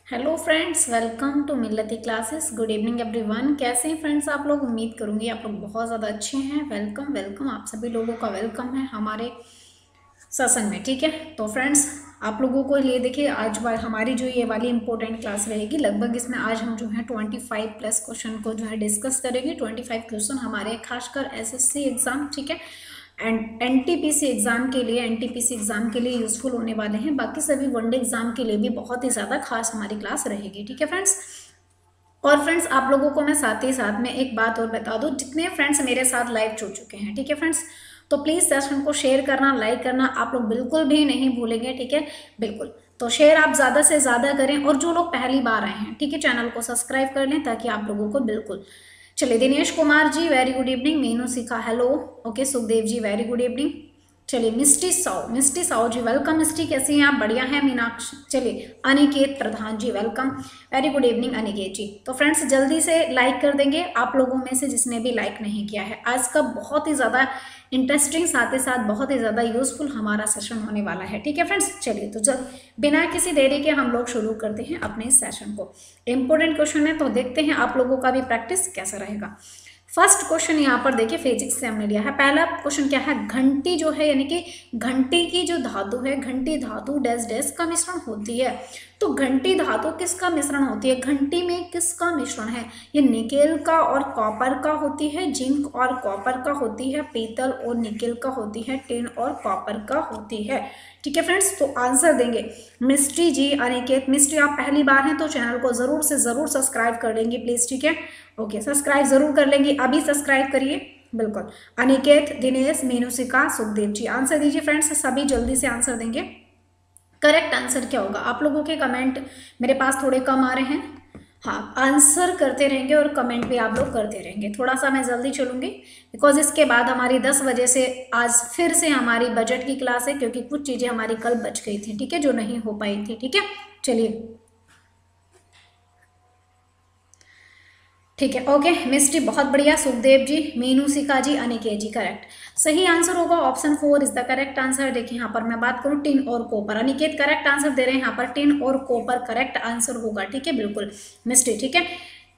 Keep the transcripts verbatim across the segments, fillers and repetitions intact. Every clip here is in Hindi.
Hello friends, welcome to Millati classes. Good evening everyone. कैसे हैं फ्रेंड्स आप लोग? उम्मीद करूंगी आप लोग बहुत ज़्यादा अच्छे हैं। वेलकम वेलकम आप सभी लोगों का वेलकम है हमारे सेशन में। ठीक है, तो फ्रेंड्स आप लोगों को ये देखिए, आज बार हमारी जो ये वाली इंपॉर्टेंट क्लास रहेगी, लगभग इसमें आज हम जो है ट्वेंटी फाइव प्लस क्वेश्चन को जो है डिस्कस करेंगे। ट्वेंटी फाइव क्वेश्चन हमारे खासकर एसएससी एग्जाम, ठीक है, एंड एनटीपीसी एग्जाम के लिए एनटीपीसी एग्जाम के लिए यूजफुल होने वाले हैं। बाकी सभी वनडे एग्जाम के लिए भी बहुत ही ज़्यादा खास हमारी क्लास रहेगी। ठीक है फ्रेंड्स, और फ्रेंड्स आप लोगों को मैं साथ ही साथ में एक बात और बता दूं, जितने फ्रेंड्स मेरे साथ लाइव जुड़ चुके हैं, ठीक है फ्रेंड्स, तो प्लीज़ सेशन को शेयर करना, लाइक करना आप लोग बिल्कुल भी नहीं भूलेंगे। ठीक है, बिल्कुल, तो शेयर आप ज़्यादा से ज़्यादा करें। और जो लोग पहली बार आए हैं, ठीक है, चैनल को सब्सक्राइब कर लें ताकि आप लोगों को बिल्कुल। चलिए, Dinesh Kumar ji very good evening. Meenu Sikha hello, okay. Sukhdev ji very good evening. चलिए, मिस्टी साओ मिस्टी साओ जी वेलकम। मिस्टी कैसी हैं आप? बढ़िया हैं। मीनाक्षी, चलिए, Aniket Pradhan ji welcome, very good evening Aniket ji. तो फ्रेंड्स जल्दी से लाइक कर देंगे आप लोगों में से जिसने भी लाइक नहीं किया है। आज का बहुत ही ज़्यादा इंटरेस्टिंग, साथ ही साथ बहुत ही ज़्यादा यूजफुल हमारा सेशन होने वाला है। ठीक है फ्रेंड्स, चलिए तो जब बिना किसी देरी के हम लोग शुरू करते हैं अपने इस सेशन को। इंपॉर्टेंट क्वेश्चन है, तो देखते हैं आप लोगों का भी प्रैक्टिस कैसा रहेगा। फर्स्ट क्वेश्चन यहाँ पर देखिए, फिजिक्स से हमने लिया है। पहला क्वेश्चन क्या है? घंटी जो है, यानी कि घंटी की जो धातु है, घंटी धातु डैश डैश का मिश्रण होती है। तो घंटी धातु किसका मिश्रण होती है? घंटी में किसका मिश्रण है? ये निकेल का और कॉपर का होती है, जिंक और कॉपर का होती है, पीतल और निकेल का होती है, टिन और कॉपर का होती है। ठीक है फ्रेंड्स, तो आंसर देंगे मिस्ट्री जी, अनिकेत। मिस्ट्री आप पहली बार हैं तो चैनल को जरूर से जरूर सब्सक्राइब कर लेंगे प्लीज। ठीक है, ओके, सब्सक्राइब जरूर कर लेंगे, अभी सब्सक्राइब करिए बिल्कुल। अनिकेत, दिनेश, मीनूसिका, सुखदेव जी आंसर दीजिए फ्रेंड्स, सभी जल्दी से आंसर देंगे। करेक्ट आंसर क्या होगा? आप लोगों के कमेंट मेरे पास थोड़े कम आ रहे हैं। हाँ, आंसर करते रहेंगे और कमेंट भी आप लोग करते रहेंगे। थोड़ा सा मैं जल्दी चलूँगी बिकॉज इसके बाद हमारी दस बजे से आज फिर से हमारी बजट की क्लास है, क्योंकि कुछ चीज़ें हमारी कल बच गई थी, ठीक है, जो नहीं हो पाई थी। ठीक है, चलिए ठीक है, ओके। मिस्ट्री बहुत बढ़िया, सुखदेव जी, मीनू सिका जी, अनिकेत जी करेक्ट। सही आंसर होगा option four is the correct answer. देखिए यहाँ पर मैं बात करूँ टिन और कॉपर, अनिकेत करेक्ट आंसर दे रहे हैं यहाँ पर, टिन और कॉपर करेक्ट आंसर होगा। ठीक है, बिल्कुल मिस्ट्री, ठीक है।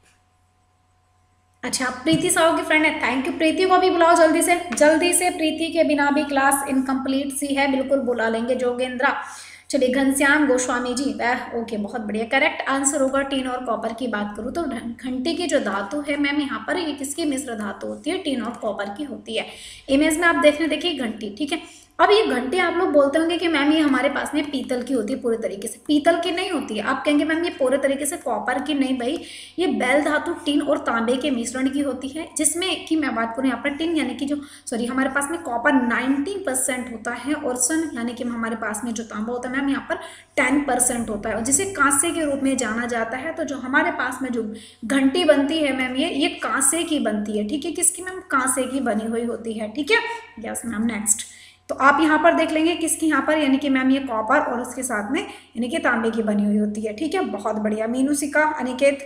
अच्छा, प्रीति साहू की फ्रेंड है, थैंक यू। प्रीति को भी बुलाओ जल्दी से, जल्दी से। प्रीति के बिना भी क्लास इनकम्प्लीट सी है, बिल्कुल बुला लेंगे। जोगेंद्रा, चलिए, घनश्याम गोस्वामी जी, वह ओके, बहुत बढ़िया। करेक्ट आंसर होगा टिन और कॉपर की बात करूँ तो घंटी की जो धातु है मैम यहाँ पर, ये किसकी मिश्र धातु होती है? टिन और कॉपर की होती है। इमेज में आप देखने देखिए घंटी, ठीक है। अब ये घंटी आप लोग बोलते होंगे कि मैम ये हमारे पास में पीतल की होती है, पूरे तरीके से पीतल की नहीं होती है। आप कहेंगे मैम ये पूरे तरीके से कॉपर की नहीं, भाई ये बैल धातु टिन और तांबे के मिश्रण की होती है, जिसमें कि मैं बात करूँ यहाँ पर टिन यानी कि जो सॉरी हमारे पास में कॉपर नाइनटीन परसेंट होता है, और सन यानी कि हमारे पास में जो तांबा होता है मैम यहाँ पर टेन परसेंट होता है, और जिसे कांसे के रूप में जाना जाता है। तो जो हमारे पास में जो घंटी बनती है मैम, ये ये कांसे की बनती है। ठीक है, किसकी मैम? कांसे की बनी हुई होती है। ठीक है, यस मैम। नेक्स्ट, तो आप यहाँ पर देख लेंगे किसकी यहाँ पर, यानी कि मैम ये कॉपर और उसके साथ में यानी कि तांबे की बनी हुई होती है। ठीक है, बहुत बढ़िया मीनू सिका, अनिकेत,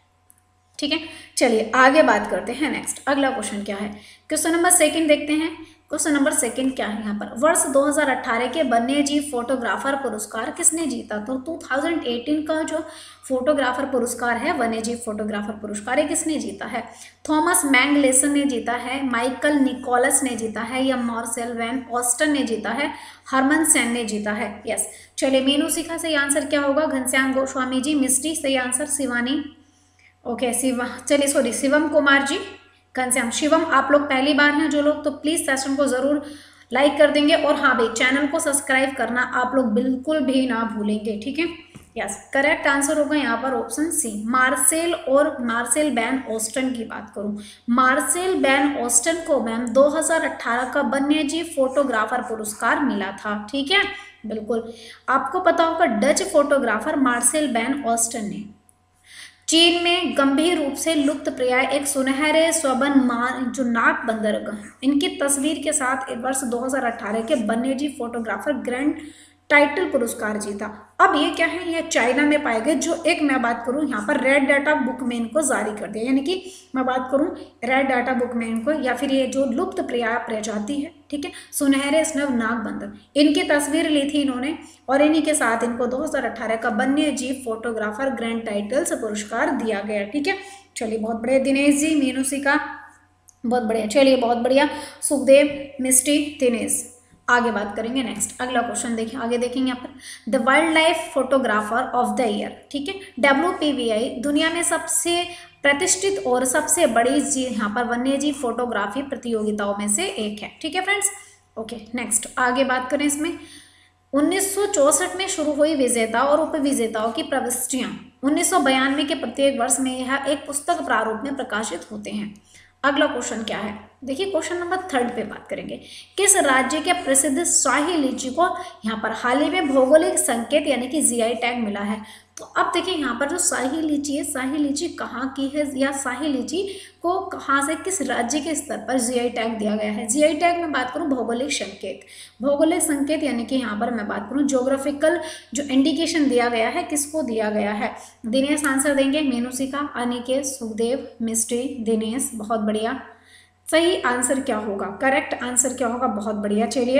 ठीक है। चलिए आगे बात करते हैं। नेक्स्ट अगला क्वेश्चन क्या है? क्वेश्चन नंबर सेकंड देखते हैं। क्वेश्चन नंबर सेकंड क्या है यहाँ पर? वर्ष दो हज़ार अठारह के वन्य जीव फोटोग्राफर पुरस्कार किसने जीता? तो दो हज़ार अठारह का जो फोटोग्राफर पुरस्कार है, वन्य जीव फोटोग्राफर पुरस्कार, ये किसने जीता है? थॉमस मैंगलेसन ने जीता है, माइकल निकोलस ने जीता है, या मार्सेल वैन ऑस्टन ने जीता है, हरमन सेन ने जीता है? यस, चलिए, मीनू सिखा सही आंसर क्या होगा? घनश्याम गोस्वामी जी। मिस्ट्री सही आंसर, शिवानी, ओके, शिवा, चलिए सॉरी शिवम कुमार जी, घनश्याम, शिवम आप लोग पहली बार हैं जो लोग, तो प्लीज सेशन को जरूर लाइक कर देंगे। और हाँ भाई, चैनल को सब्सक्राइब करना आप लोग बिल्कुल भी ना भूलेंगे। ठीक है, यस, करेक्ट आंसर होगा यहाँ पर ऑप्शन सी, मार्सेल और मार्सेल बैन ऑस्टन की बात करूँ, मार्सेल बैन ऑस्टन को मैम दो हज़ार अठारह का वन्यजीव फोटोग्राफर पुरस्कार मिला था। ठीक है, बिल्कुल आपको पता होगा Dutch photographer Marcel van Oosten ने चीन में गंभीर रूप से लुप्त प्राय एक सुनहरे स्वबन मान जो नाग बंदरगाह, इनकी तस्वीर के साथ वर्ष दो हज़ार अठारह के वन्यजीव फोटोग्राफर ग्रैंड टाइटल पुरस्कार जीता। अब ये क्या है? ये चाइना में पाए गए, जो एक मैं बात करूं यहाँ पर रेड डाटा बुक में इनको जारी कर दिया, यानी कि मैं बात करूं रेड डाटा बुक में इनको, या फिर ये जो लुप्त प्राय प्रजाति है ठीक है। सुनहरे स्नब नाग बंदर, इनकी तस्वीर ली थी इन्होंने और इन्हीं के साथ इनको दो हज़ार अठारह का वन्य जीव फोटोग्राफर ग्रैंड टाइटल्स पुरस्कार दिया गया, ठीक है। चलिए बहुत बढ़िया दिनेश जी, मीनूसिका बहुत बढ़िया, चलिए बहुत बढ़िया, सुखदेव, मिस्टी, दिनेश। आगे बात करेंगे नेक्स्ट, अगला क्वेश्चन देखिए, आगे देखेंगे यहाँ पर the wildlife photographer of the year, ठीक है। डब्ल्यू पी वी आई दुनिया में सबसे प्रतिष्ठित और सबसे बड़ी जी यहाँ पर वन्यजीव फोटोग्राफी प्रतियोगिताओं में से एक है, ठीक है फ्रेंड्स। ओके नेक्स्ट आगे बात करें इसमें उन्नीस सौ चौसठ में शुरू हुई विजेता और उपविजेताओं की प्रविष्टियां उन्नीस सौ बयानवे के प्रत्येक वर्ष में यह एक पुस्तक प्रारूप में प्रकाशित होते हैं। अगला क्वेश्चन क्या है, देखिए क्वेश्चन नंबर थर्ड पे बात करेंगे, किस राज्य के प्रसिद्ध शाही लीची को यहाँ पर हाल ही में भौगोलिक संकेत यानी कि जी आई टैग मिला है। तो अब देखिए यहाँ पर जो शाही लीची है, शाही लीची कहाँ की है या शाही लीची को कहाँ से किस राज्य के स्तर पर जी आई टैग दिया गया है। जी आई टैग में बात करूँ भौगोलिक संकेत, भौगोलिक संकेत यानी कि यहाँ पर मैं बात करूँ ज्योग्राफिकल जो इंडिकेशन दिया गया है किसको दिया गया है। दिनेश आंसर देंगे, मीनूसिका, अनिकेत, सुखदेव, मिस्टी, दिनेश, बहुत बढ़िया। सही आंसर क्या होगा, करेक्ट आंसर क्या होगा, बहुत बढ़िया। चलिए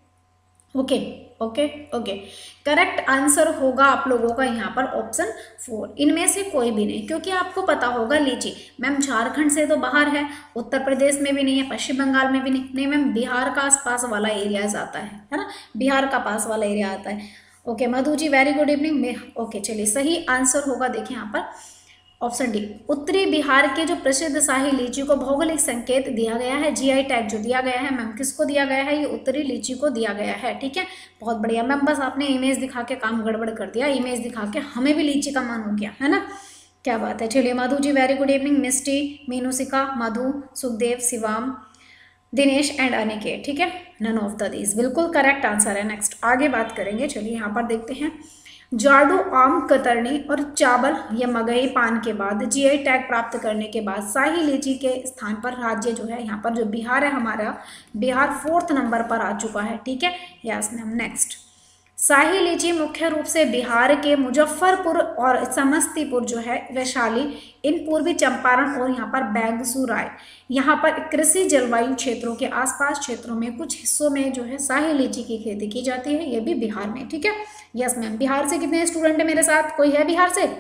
okay okay okay correct answer होगा आप लोगों का यहाँ पर ऑप्शन फोर, इनमें से कोई भी नहीं, क्योंकि आपको पता होगा लीची मैम झारखंड से तो बाहर है, उत्तर प्रदेश में भी नहीं है, पश्चिम बंगाल में भी नहीं, नहीं मैम बिहार का आसपास वाला एरिया आता है है ना, बिहार का पास वाला एरिया आता है। Okay Madhu ji very good evening में। ओके चलिए सही आंसर होगा देखिए यहाँ पर ऑप्शन डी, उत्तरी बिहार के जो प्रसिद्ध शाही लीची को भौगोलिक संकेत दिया गया है, जीआई टैग जो दिया गया है मैम किसको दिया गया है, ये उत्तरी लीची को दिया गया है, ठीक है। बहुत बढ़िया मैम, बस आपने इमेज दिखा के काम गड़बड़ कर दिया, इमेज दिखा के हमें भी लीची का मन हो गया है ना, क्या बात है। चलिए Madhu ji very good evening, Misti, Meenusika, Madhu, Sukhdev, Shivam, Dinesh and Aniket, ठीक है, नन ऑफ द दीज बिल्कुल करेक्ट आंसर है। नेक्स्ट आगे बात करेंगे, चलिए यहाँ पर देखते हैं जार्डो आम कतरनी और चावल या मगही पान के बाद जीआई टैग प्राप्त करने के बाद शाही लीची के स्थान पर राज्य जो है यहाँ पर जो बिहार है हमारा, बिहार फोर्थ नंबर पर आ चुका है, ठीक है। यस मैम नेक्स्ट, शाही लीची मुख्य रूप से बिहार के मुजफ्फरपुर और समस्तीपुर जो है, वैशाली, इन पूर्वी चंपारण और यहाँ पर बेगूसराय यहाँ पर कृषि जलवायु क्षेत्रों के आसपास क्षेत्रों में कुछ हिस्सों में जो है शाही लीची की खेती की जाती है, ये भी बिहार में, ठीक है। यस मैम, बिहार से कितने स्टूडेंट है मेरे साथ, कोई है बिहार से?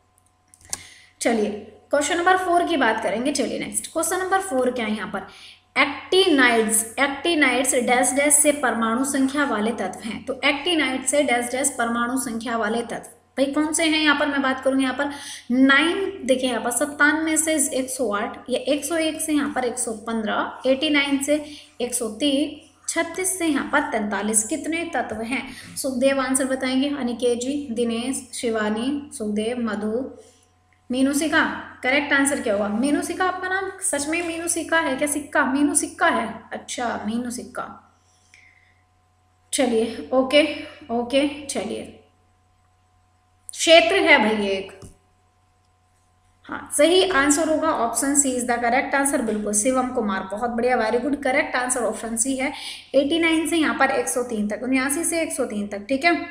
चलिए क्वेश्चन नंबर फोर की बात करेंगे। चलिए नेक्स्ट क्वेश्चन नंबर फोर क्या है यहाँ पर, एक्टिनाइड्स एक्टिनाइड्स डैश डैश से परमाणु संख्या वाले तत्व हैं। तो एक्टिनाइड से डैश डैश परमाणु संख्या वाले तत्व भाई कौन से हैं, यहाँ पर मैं बात करूँगी यहाँ पर नाइन, देखिए यहाँ पर सत्तानवे से एक सौ आठ, या एक सौ एक से यहाँ पर एक सौ पंद्रह, एटी नाइन से एक सौ तीन, छत्तीस से यहाँ पर तैंतालीस, कितने तत्व हैं? सुखदेव आंसर बताएंगे, अनिकेत जी, दिनेश, शिवानी, सुखदेव, मधु, मीनूसिका, करेक्ट आंसर क्या होगा? मीनूसिका आपका नाम सच में मीनूसिका है क्या? सिक्का, मीनू सिक्का है, अच्छा मीनू सिक्का, चलिए ओके ओके। चलिए क्षेत्र है भाई एक, हाँ सही आंसर होगा option C is the correct answer, बिल्कुल शिवम कुमार, बहुत बढ़िया, very good, correct answer option C है। नवासी से यहाँ पर एक सौ तीन तक, उन्यासी से एक सौ तीन तक, ठीक है।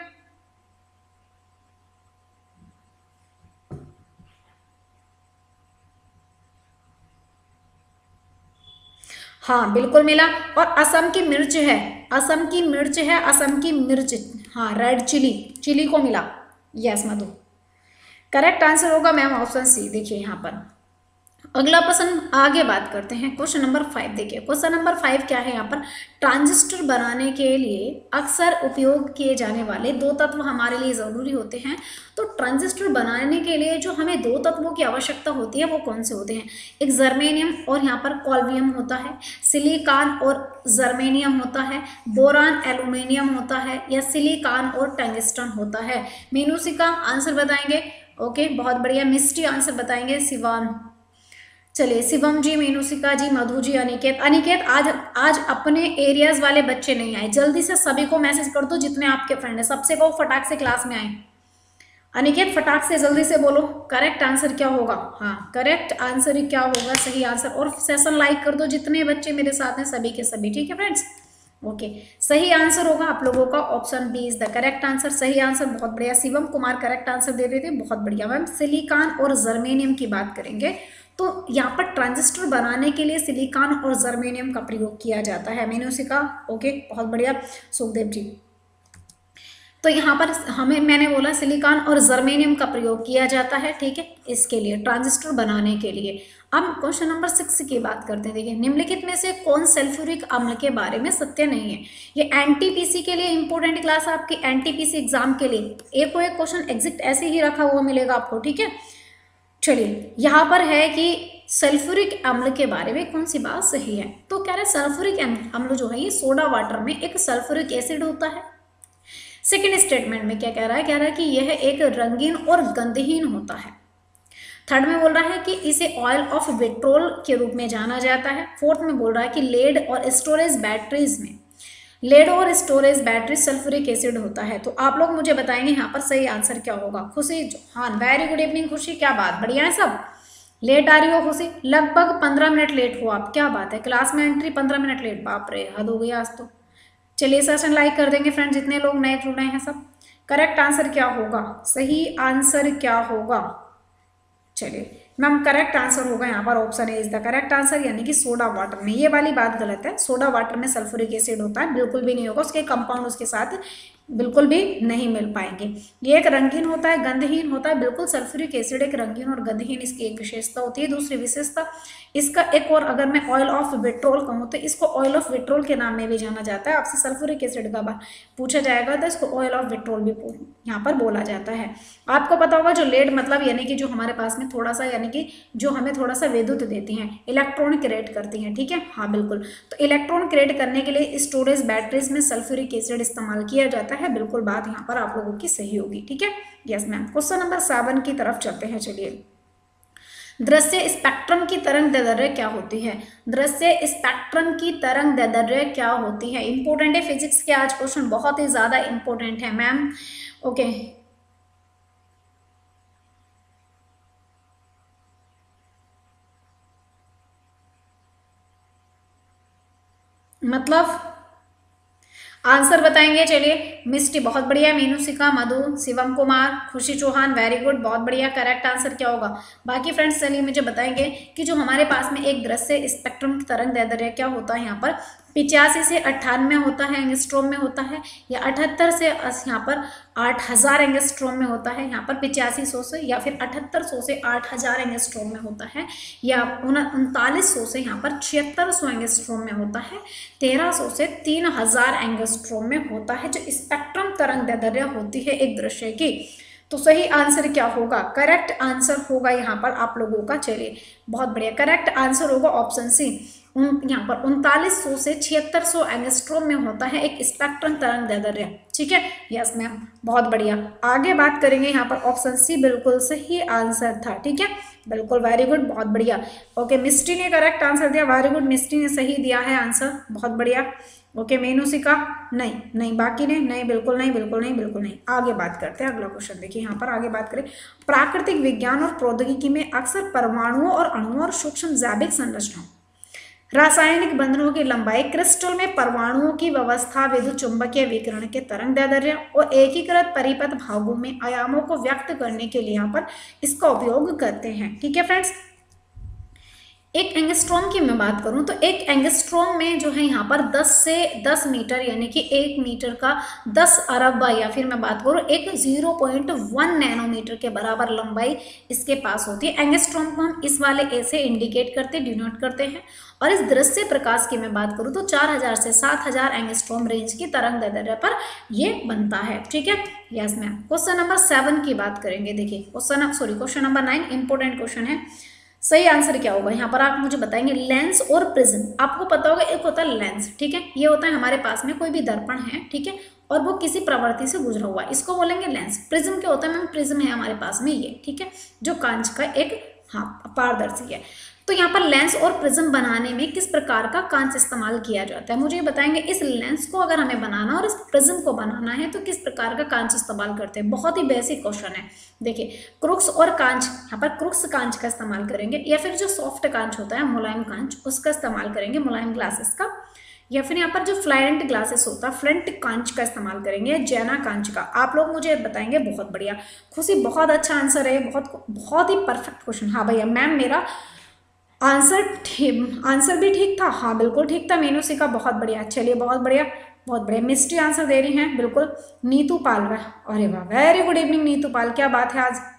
हाँ बिल्कुल मिला, और असम की मिर्च है, असम की मिर्च है, असम की मिर्च, हाँ रेड चिली, चिली को मिला, यस मधु, करेक्ट आंसर होगा मैम ऑप्शन सी। देखिए यहाँ पर अगला प्रश्न आगे बात करते हैं, क्वेश्चन नंबर फाइव देखिए, क्वेश्चन नंबर फाइव क्या है यहाँ पर, ट्रांजिस्टर बनाने के लिए अक्सर उपयोग किए जाने वाले दो तत्व हमारे लिए ज़रूरी होते हैं। तो ट्रांजिस्टर बनाने के लिए जो हमें दो तत्वों की आवश्यकता होती है वो कौन से होते हैं? एक जर्मेनियम और यहाँ पर कॉल्वियम होता है, सिलिकॉन और जर्मेनियम होता है, बोरान एल्यूमिनियम होता है, या सिलिकॉन और टंगस्टन होता है। मीनूसिका आंसर बताएंगे, ओके बहुत बढ़िया, मिस्टी आंसर बताएंगे, शिवान, चलिए शिवम जी, मीनूसिका जी, मधु जी, अनिकेत, अनिकेत आज आज अपने एरियाज वाले बच्चे नहीं आए, जल्दी से सभी को मैसेज कर दो जितने आपके फ्रेंड हैं, सबसे को फटाक से क्लास में आए। अनिकेत फटाक से जल्दी से बोलो करेक्ट आंसर क्या होगा, हाँ करेक्ट आंसर क्या होगा, सही आंसर, और सेशन लाइक कर दो जितने बच्चे मेरे साथ हैं सभी के सभी, ठीक है फ्रेंड्स। ओके सही आंसर होगा आप लोगों का option B is the correct answer, सही आंसर, बहुत बढ़िया। शिवम कुमार करेक्ट आंसर दे रहे थे, बहुत बढ़िया मैम। सिलिकॉन और जर्मेनियम की बात करेंगे तो यहाँ पर ट्रांजिस्टर बनाने के लिए सिलिकॉन और जर्मेनियम का प्रयोग किया जाता है। मैंने उसे कहा ओके, बहुत बढ़िया सुखदेव जी। तो यहाँ पर हमें मैंने बोला सिलिकॉन और जर्मेनियम का प्रयोग किया जाता है, ठीक है, इसके लिए ट्रांजिस्टर बनाने के लिए। अब क्वेश्चन नंबर सिक्स की बात करते हैं। देखिए, निम्नलिखित में से कौन सल्फ्यूरिक अम्ल के बारे में सत्य नहीं है? ये एनटीपीसी के लिए इंपॉर्टेंट क्लास, आपकी एनटीपीसी एग्जाम के लिए एक को एक क्वेश्चन एग्जैक्ट ऐसे ही रखा हुआ मिलेगा आपको, ठीक है। चलिए, यहाँ पर है कि सल्फ्यूरिक अम्ल के बारे में कौन सी बात सही है? तो कह रहे हैं सल्फ्यूरिक अम्ल जो है ये सोडा वाटर में एक सल्फ्यूरिक एसिड होता है। सेकेंड स्टेटमेंट में क्या कह रहा है? कह रहा है कि यह एक रंगीन और गंधहीन होता है। थर्ड में बोल रहा है कि इसे ऑयल ऑफ विट्रोल के रूप में जाना जाता है। फोर्थ में बोल रहा है कि लेड और स्टोरेज बैटरीज में लेड और स्टोरेज बैटरी सल्फ्यूरिक एसिड होता है। तो आप लोग मुझे बताएंगे यहाँ पर सही आंसर क्या होगा। खुशी हाँ, वेरी गुड इवनिंग खुशी, क्या बात, बढ़िया है सब। लेट आ रही हो खुशी? लगभग पंद्रह मिनट लेट हो आप, क्या बात है। क्लास में एंट्री पंद्रह मिनट लेट, बाप रे, हद हो गई आज तो। चलिए सेशन लाइक कर देंगे फ्रेंड जितने लोग नए जुड़ रहे हैं सब। करेक्ट आंसर क्या होगा? सही आंसर क्या होगा? चलिए मैम, करेक्ट आंसर होगा यहाँ पर option A is the correct answer, यानी कि सोडा वाटर में। ये वाली बात गलत है, सोडा वाटर में सल्फ्यूरिक एसिड होता है, बिल्कुल भी नहीं होगा, उसके कंपाउंड उसके साथ बिल्कुल भी नहीं मिल पाएंगे। ये एक रंगीन होता है, गंधहीन होता है, बिल्कुल सल्फ्यूरिक एसिड एक रंगीन और गंधहीन इसकी एक विशेषता होती है। दूसरी विशेषता इसका एक और, अगर मैं ऑयल ऑफ विट्रोल कहूँ तो इसको ऑयल ऑफ विट्रोल के नाम में भी जाना जाता है। आपसे सल्फ्यूरिक एसिड का पूछा जाएगा तो इसको ऑयल ऑफ विट्रोल भी यहाँ पर बोला जाता है। आपको पता होगा जो लेड मतलब यानी कि जो हमारे पास में थोड़ा सा, यानी कि जो हमें थोड़ा सा विद्युत देती हैं, इलेक्ट्रॉन क्रिएट करती हैं, ठीक है, हाँ बिल्कुल। तो इलेक्ट्रॉन क्रिएट करने के लिए स्टोरेज बैटरीज में सल्फ्यूरिक एसिड इस्तेमाल किया जाता है, बिल्कुल बात यहाँ पर आप लोगों की सही होगी, ठीक है। Yes ma'am, question number seven की तरफ चलते हैं। चलिए, दृश्य स्पेक्ट्रम की तरंग दैर्ध्य क्या होती है? दृश्य स्पेक्ट्रम की तरंग दैर्ध्य क्या होती है? इंपॉर्टेंट है फिजिक्स के आज क्वेश्चन, बहुत ही ज्यादा इंपॉर्टेंट है मैम, ओके। मतलब आंसर बताएंगे। चलिए, मिस्टी बहुत बढ़िया, मीनूसिका, मधु, शिवम कुमार, खुशी चौहान, वेरी गुड, बहुत बढ़िया। करेक्ट आंसर क्या होगा? बाकी फ्रेंड्स चलिए मुझे बताएंगे कि जो हमारे पास में एक दृश्य स्पेक्ट्रम की तरंग दैर्ध्य क्या होता है, यहाँ पर पिचासी से अट्ठानवे होता है एंगस्ट्रोम में होता है, या अठहत्तर से यहाँ पर आठ हजार एंगस्ट्रोम में होता है, यहाँ पर पिचासी सौ से, या फिर अठहत्तर सौ से आठ हजार एंगस्ट्रोम में होता है, या उनतालीस सौ से यहाँ पर छिहत्तर सौ एंगस्ट्रोम में होता है, तेरह सौ से तीन हजार एंगस्ट्रोम में होता है जो स्पेक्ट्रम तरंग दैर्ध्य होती है एक दृश्य की। तो सही आंसर क्या होगा? करेक्ट आंसर होगा यहाँ पर आप लोगों का, चलिए बहुत बढ़िया, करेक्ट आंसर होगा ऑप्शन सी। यहाँ पर उनतालीस सौ से छिहत्तर सौ एंगस्ट्रोम में होता है एक स्पेक्ट्रम तरंग दैर्ध्य, ठीक है। यस मैम, बहुत बढ़िया। आगे बात करेंगे, यहाँ पर ऑप्शन सी बिल्कुल सही आंसर था, ठीक है, बिल्कुल, वेरी गुड, बहुत बढ़िया। ओके, मिस्टी ने करेक्ट आंसर दिया, वेरी गुड, मिस्टी ने सही दिया है आंसर, बहुत बढ़िया। ओके, मेनूसिका नहीं, नहीं, बाकी ने नहीं, बिल्कुल नहीं, बिल्कुल नहीं, बिल्कुल नहीं। आगे बात करते हैं, अगला क्वेश्चन देखिए, यहाँ पर आगे बात करें। प्राकृतिक विज्ञान और प्रौद्योगिकी में अक्सर परमाणुओं और अणुओं और सूक्ष्म जैविक संरचनाओं, रासायनिक बंधनों की लंबाई, क्रिस्टल में परमाणुओं की व्यवस्था, विद्युत चुंबकीय विकिरण के तरंग दैर्ध्य और एकीकृत परिपथ भागों में आयामों को व्यक्त करने के लिए यहाँ पर इसका उपयोग करते हैं, ठीक है फ्रेंड्स। एक एंगस्ट्रॉम की मैं बात करूं तो एक एंगस्ट्रॉम में जो है यहाँ पर दस से दस मीटर, यानी कि एक मीटर का दस अरब, या फिर मैं बात करूं एक ज़ीरो पॉइंट वन नैनोमीटर के बराबर लंबाई इसके पास होती है। एंगस्ट्रॉम को हम इस वाले ए से इंडिकेट करते, डिनोट करते हैं। और इस दृश्य प्रकाश की मैं बात करूं तो चार हजार से सात हजार एंगस्ट्रॉम रेंज की तरंग दैर्ध्य पर ये बनता है, ठीक है। Yes ma'am, question number seven की बात करेंगे। देखिए question sorry question number nine important question है। सही आंसर क्या होगा? यहाँ पर आप मुझे बताएंगे लेंस और प्रिज्म। आपको पता होगा एक होता है लेंस, ठीक है, ये होता है हमारे पास में कोई भी दर्पण है, ठीक है, और वो किसी प्रवृत्ति से गुजरा हुआ है, इसको बोलेंगे लेंस। प्रिज्म क्या होता है मैम? प्रिज्म है हमारे पास में ये, ठीक है, जो कांच का एक हाँ पारदर्शी है। तो यहाँ पर लेंस और प्रिज्म बनाने में किस प्रकार का कांच इस्तेमाल किया जाता है, मुझे ये बताएंगे। इस लेंस को अगर हमें बनाना और इस प्रिज्म को बनाना है तो किस प्रकार का कांच इस्तेमाल करते हैं? बहुत ही बेसिक क्वेश्चन है। देखिए क्रुक्स और कांच, यहाँ पर क्रुक्स कांच का इस्तेमाल करेंगे, या फिर जो सॉफ्ट कांच होता है मुलायम कांच उसका इस्तेमाल करेंगे, मुलायम ग्लासेस का, या फिर यहाँ पर जो फ्लायरेंट ग्लासेस होता है फ्लंट कांच का इस्तेमाल करेंगे, जैना कांच का। आप लोग मुझे बताएंगे। बहुत बढ़िया खुशी, बहुत अच्छा आंसर है, बहुत बहुत ही परफेक्ट क्वेश्चन। हाँ भैया मैम, मेरा आंसर आंसर भी ठीक था, हाँ बिल्कुल ठीक था मीनू सी का, बहुत बढ़िया, चलिए बहुत बढ़िया बहुत बढ़िया। मिस्ट्री आंसर दे रही हैं बिल्कुल। नीतू पाल रहा है, अरे वाह very good evening Neetu Pal, क्या बात है, आज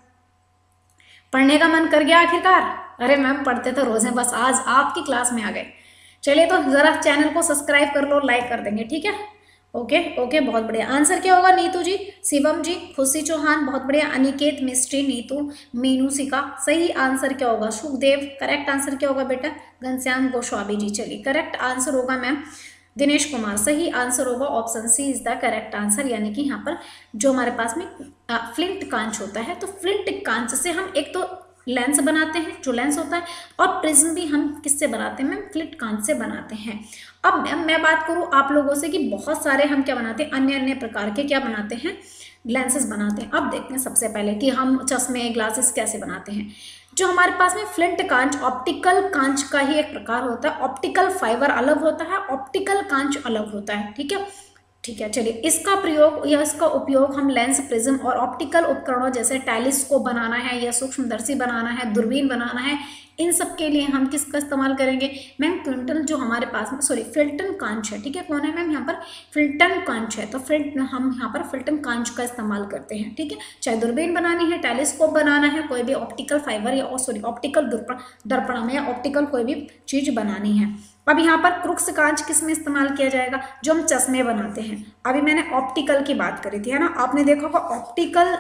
पढ़ने का मन कर गया आखिरकार। अरे मैम पढ़ते तो रोज हैं, बस आज आपकी क्लास में आ गए। चलिए तो जरा चैनल को सब्सक्राइब कर लो, लाइक कर देंगे, ठीक है। ओके ओके बहुत बढ़िया। आंसर क्या होगा नीतू जी? शिवम जी, खुशी चौहान बहुत बढ़िया, अनिकेत, मिस्ट्री, नीतू, मीनू सिका। सही आंसर क्या होगा? सुखदेव। करेक्ट आंसर क्या होगा बेटा? घनश्याम गोस्वामी जी। चलिए करेक्ट आंसर होगा मैम दिनेश कुमार। सही आंसर होगा option C is the correct answer, यानी कि यहाँ पर जो हमारे पास में फ्लिंट कांच होता है, तो फ्लिंट कांच से हम एक तो लेंस बनाते हैं जो लेंस होता है, और प्रिज्म भी हम किससे बनाते हैं मैम? फ्लिंट कांच से बनाते हैं। अब मैम मैं बात करूं आप लोगों से कि बहुत सारे हम क्या बनाते हैं, अन्य अन्य प्रकार के क्या बनाते हैं, लेंसेज बनाते हैं। अब देखते हैं सबसे पहले कि हम चश्मे ग्लासेस कैसे बनाते हैं। जो हमारे पास में फ्लिंट कांच ऑप्टिकल कांच का ही एक प्रकार होता है। ऑप्टिकल फाइबर अलग होता है, ऑप्टिकल कांच अलग होता है, ठीक है ठीक है। चलिए इसका प्रयोग या इसका उपयोग हम लेंस, प्रिज्म और ऑप्टिकल उपकरणों जैसे टेलीस्कोप बनाना है या सूक्ष्मदर्शी बनाना है, दूरबीन बनाना है, इन सब के लिए हम किसका इस्तेमाल करेंगे मैम? क्विंटल जो हमारे पास में सॉरी फिल्टन कांच है, ठीक है। कौन है मैम यहाँ पर? फिल्टन कांच है, तो फिल्ट हम यहाँ पर फिल्टन कांच का इस्तेमाल करते हैं, ठीक है। चाहे दूरबीन बनानी है, टेलीस्कोप बनाना है, कोई भी ऑप्टिकल फाइबर या सॉरी ऑप्टिकल दर्पण में या ऑप्टिकल कोई भी चीज बनानी है। अब यहाँ पर क्रुक्स कांच किस में इस्तेमाल किया जाएगा? जो हम चश्मे बनाते हैं। अभी मैंने ऑप्टिकल की बात करी थी, है ना, आपने देखा होगा ऑप्टिकल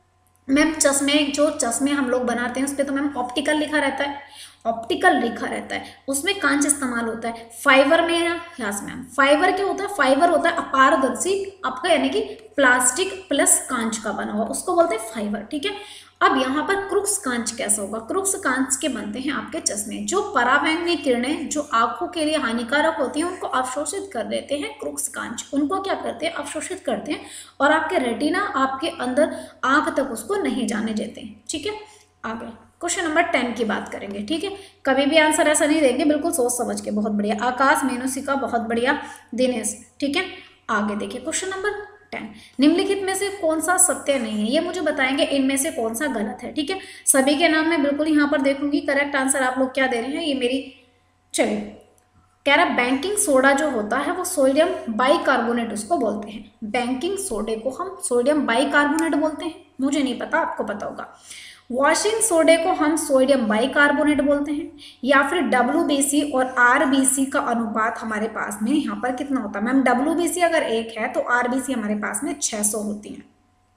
मैम चश्मे, जो चश्मे हम लोग बनाते हैं उस पर तो मैम ऑप्टिकल लिखा रहता है, ऑप्टिकल लिखा रहता है, उसमें कांच इस्तेमाल होता है। फाइबर में यस मैम, फाइबर क्या होता है? फाइबर होता है अपारदर्शी आपका, यानी कि प्लास्टिक प्लस कांच का बना हुआ, उसको बोलते हैं फाइबर, ठीक है। अब यहाँ पर क्रुक्स कांच कैसा होगा? क्रुक्स कांच के बनते हैं आपके चश्मे, जो पराबैंगनी किरणें जो आंखों के लिए हानिकारक होती हैं उनको अवशोषित कर देते हैं। क्रुक्स कांच उनको क्या करते हैं? अवशोषित करते हैं, और आपके रेटिना, आपके अंदर आंख तक उसको नहीं जाने देते हैं, ठीक है। आगे क्वेश्चन नंबर टेन की बात करेंगे, ठीक है। कभी भी आंसर ऐसा नहीं देंगे, बिल्कुल सोच समझ के। बहुत बढ़िया आकाश, मेनुसिका बहुत बढ़िया, दिनेश, ठीक है। आगे देखिए क्वेश्चन नंबर टेन, निम्नलिखित में से कौन सा सत्य नहीं है? ये मुझे बताएंगे इनमें से कौन सा गलत है, ठीक है। सभी के नाम मैं बिल्कुल यहाँ पर देखूंगी, करेक्ट आंसर आप लोग क्या दे रहे हैं ये मेरी। चलिए कह रहा बैंकिंग सोडा जो होता है वो सोडियम बाइकार्बोनेट उसको बोलते हैं। बैंकिंग सोडे को हम सोडियम बाइकार्बोनेट बोलते हैं, मुझे नहीं पता, आपको पता होगा। वॉशिंग सोडे को हम सोडियम बाइकार्बोनेट बोलते हैं। या फिर डब्ल्यू बी सी और आर बी सी का अनुपात हमारे पास में यहाँ पर कितना होता है मैम? डब्ल्यू बी सी अगर एक है तो आर बी सी हमारे पास में छह सौ होती है।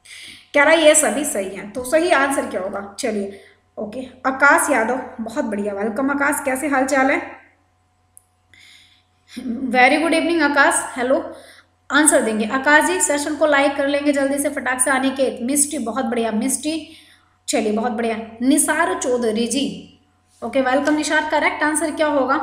कह रहा है ये सभी सही है, तो सही आंसर क्या होगा? चलिए ओके, आकाश यादव बहुत बढ़िया, वेलकम आकाश, कैसे हाल चाल है? Very good evening Akash, hello. Answer देंगे आकाश जी, सेशन को लाइक कर लेंगे जल्दी से फटाक से। अनिकेत, मिस्ट्री बहुत बढ़िया, मिस्ट्री चलिए बहुत बढ़िया। Nisar Chaudhary ji, okay welcome Nisar. Correct answer क्या होगा?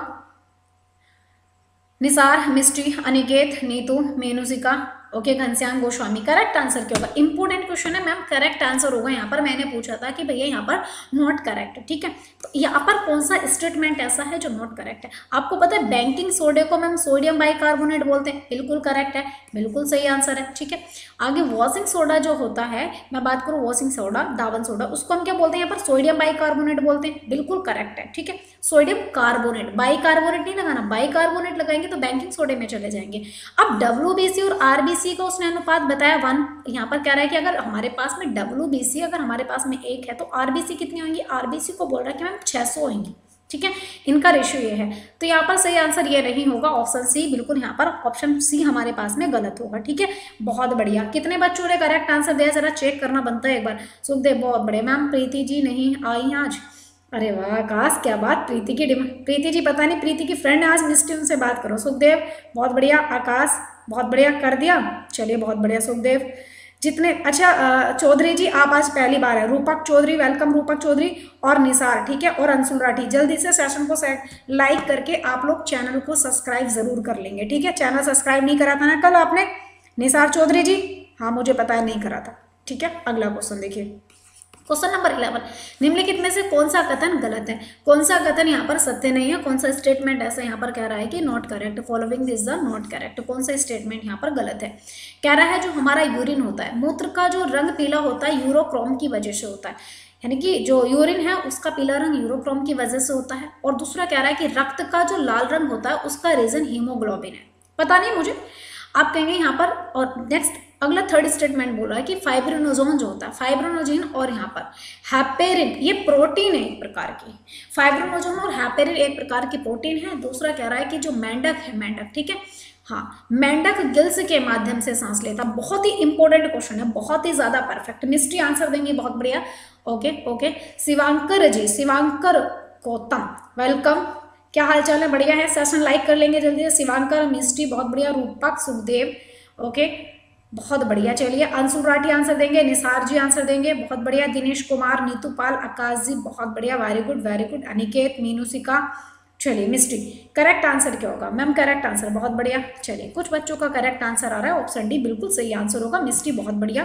Nisar, Misti, Aniket, Neetu, Menusika, okay Ghanshyam Goswami. Correct answer क्या होगा? इंपोर्टेंट क्वेश्चन है मैम, करेक्ट आंसर होगा यहाँ पर। मैंने पूछा था कि भैया यहाँ पर नॉट करेक्ट है, ठीक है। तो यहाँ पर कौन सा स्टेटमेंट ऐसा है जो नॉट करेक्ट है? आपको पता है बैंकिंग सोडे को मैम सोडियम बाइकार्बोनेट बोलते हैं, बिल्कुल करेक्ट है, बिल्कुल सही आंसर है, ठीक है। आगे वॉशिंग सोडा जो होता है, मैं बात करूँ वॉशिंग सोडा, दावन सोडा, उसको हम क्या बोलते हैं यहाँ पर? सोडियम बाइकार्बोनेट बोलते हैं, बिल्कुल करेक्ट है, ठीक है। सोडियम कार्बोनेट, बाइकार्बोनेट नहीं लगाना, बाइकार्बोनेट लगाएंगे तो बैंकिंग सोडे में चले जाएंगे। अब डब्ल्यू बी सी और आर बी सी का उसने अनुपात बताया वन। यहाँ पर कह रहा है कि अगर हमारे पास में डब्ल्यू बी सी अगर हमारे पास में एक है तो आर बी सी कितनी होंगी? आर बी सी को बोल रहा है कि मैम छह सौ होंगी, ठीक है। इनका रेशियो ये है, तो यहाँ पर सही आंसर ये नहीं होगा, ऑप्शन सी, बिल्कुल यहाँ पर ऑप्शन सी हमारे पास में गलत होगा, ठीक है। बहुत बढ़िया, कितने बच्चों ने करेक्ट आंसर दिया जरा चेक करना बनता है एक बार। सुखदेव बहुत बढ़िया, मैम प्रीति जी नहीं आई आज, अरे वाह आकाश क्या बात, प्रीति की डिमांड, प्रीति जी पता नहीं प्रीति की फ्रेंड है आज, मिस्टी उनसे बात करो। सुखदेव बहुत बढ़िया, आकाश बहुत बढ़िया कर दिया, चलिए बहुत बढ़िया सुखदेव। जितने अच्छा चौधरी जी आप आज पहली बार है, रूपक चौधरी वेलकम, रूपक चौधरी और निसार, ठीक है, और अंशुल राठी। जल्दी से सेशन को लाइक करके आप लोग चैनल को सब्सक्राइब जरूर कर लेंगे, ठीक है। चैनल सब्सक्राइब नहीं करा था ना कल आपने, निसार चौधरी जी? हाँ मुझे पता है नहीं करा था, ठीक है। अगला क्वेश्चन देखिए, क्वेश्चन नंबर इलेवन, निम्नलिखित में से कौन सा कथन गलत है? कौन सा कथन यहाँ पर सत्य नहीं है? कौन सा स्टेटमेंट ऐसा यहाँ पर कह रहा है कि not correct? Following this the not correct, कौन सा स्टेटमेंट यहाँ पर गलत है? कह रहा है जो हमारा यूरिन होता है, मूत्र का जो रंग पीला होता है यूरोक्रोम की वजह से होता है। यानी कि जो यूरिन है उसका पीला रंग यूरोक्रोम की वजह से होता है। और दूसरा कह रहा है कि रक्त का जो लाल रंग होता है उसका रीजन हीमोग्लोबिन है। पता नहीं मुझे, आप कहेंगे यहाँ पर। और नेक्स्ट अगला थर्ड स्टेटमेंट बोल रहा है कि फाइब्रिनोजोन जो होता है, फाइब्रिनोजिन और यहाँ पर हैपेरिन, ये प्रोटीन है एक प्रकार की। फाइब्रिनोजोन और हैपेरिन एक प्रकार की प्रोटीन है। दूसरा कह रहा है कि जो मेंढक है, मेंढक, ठीक है, हाँ, मेंढक गिल्स के माध्यम से सांस लेता। बहुत ही इंपॉर्टेंट क्वेश्चन है, बहुत ही ज्यादा परफेक्ट। मिस्ट्री आंसर देंगे, बहुत बढ़िया। Okay okay, Shivankar ji, Shivankar Gautam, welcome. क्या हाल चाल है? बढ़िया है। सेशन लाइक कर लेंगे जल्दी से। शिवांकर, मिस्ट्री, बहुत बढ़िया। रूपक, सुखदेव, ओके, बहुत बढ़िया। चलिए, अंशु राठी आंसर देंगे, निसार जी आंसर देंगे, बहुत बढ़िया। दिनेश कुमार, नीतू पाल, आकाश जी, बहुत बढ़िया, very good very good. Aniket, Meenusika, चलिए मिस्ट्री। करेक्ट आंसर क्या होगा मैम? करेक्ट आंसर, बहुत बढ़िया। चलिए, कुछ बच्चों का करेक्ट आंसर आ रहा है, ऑप्शन डी बिल्कुल सही आंसर होगा। मिस्ट्री, बहुत बढ़िया।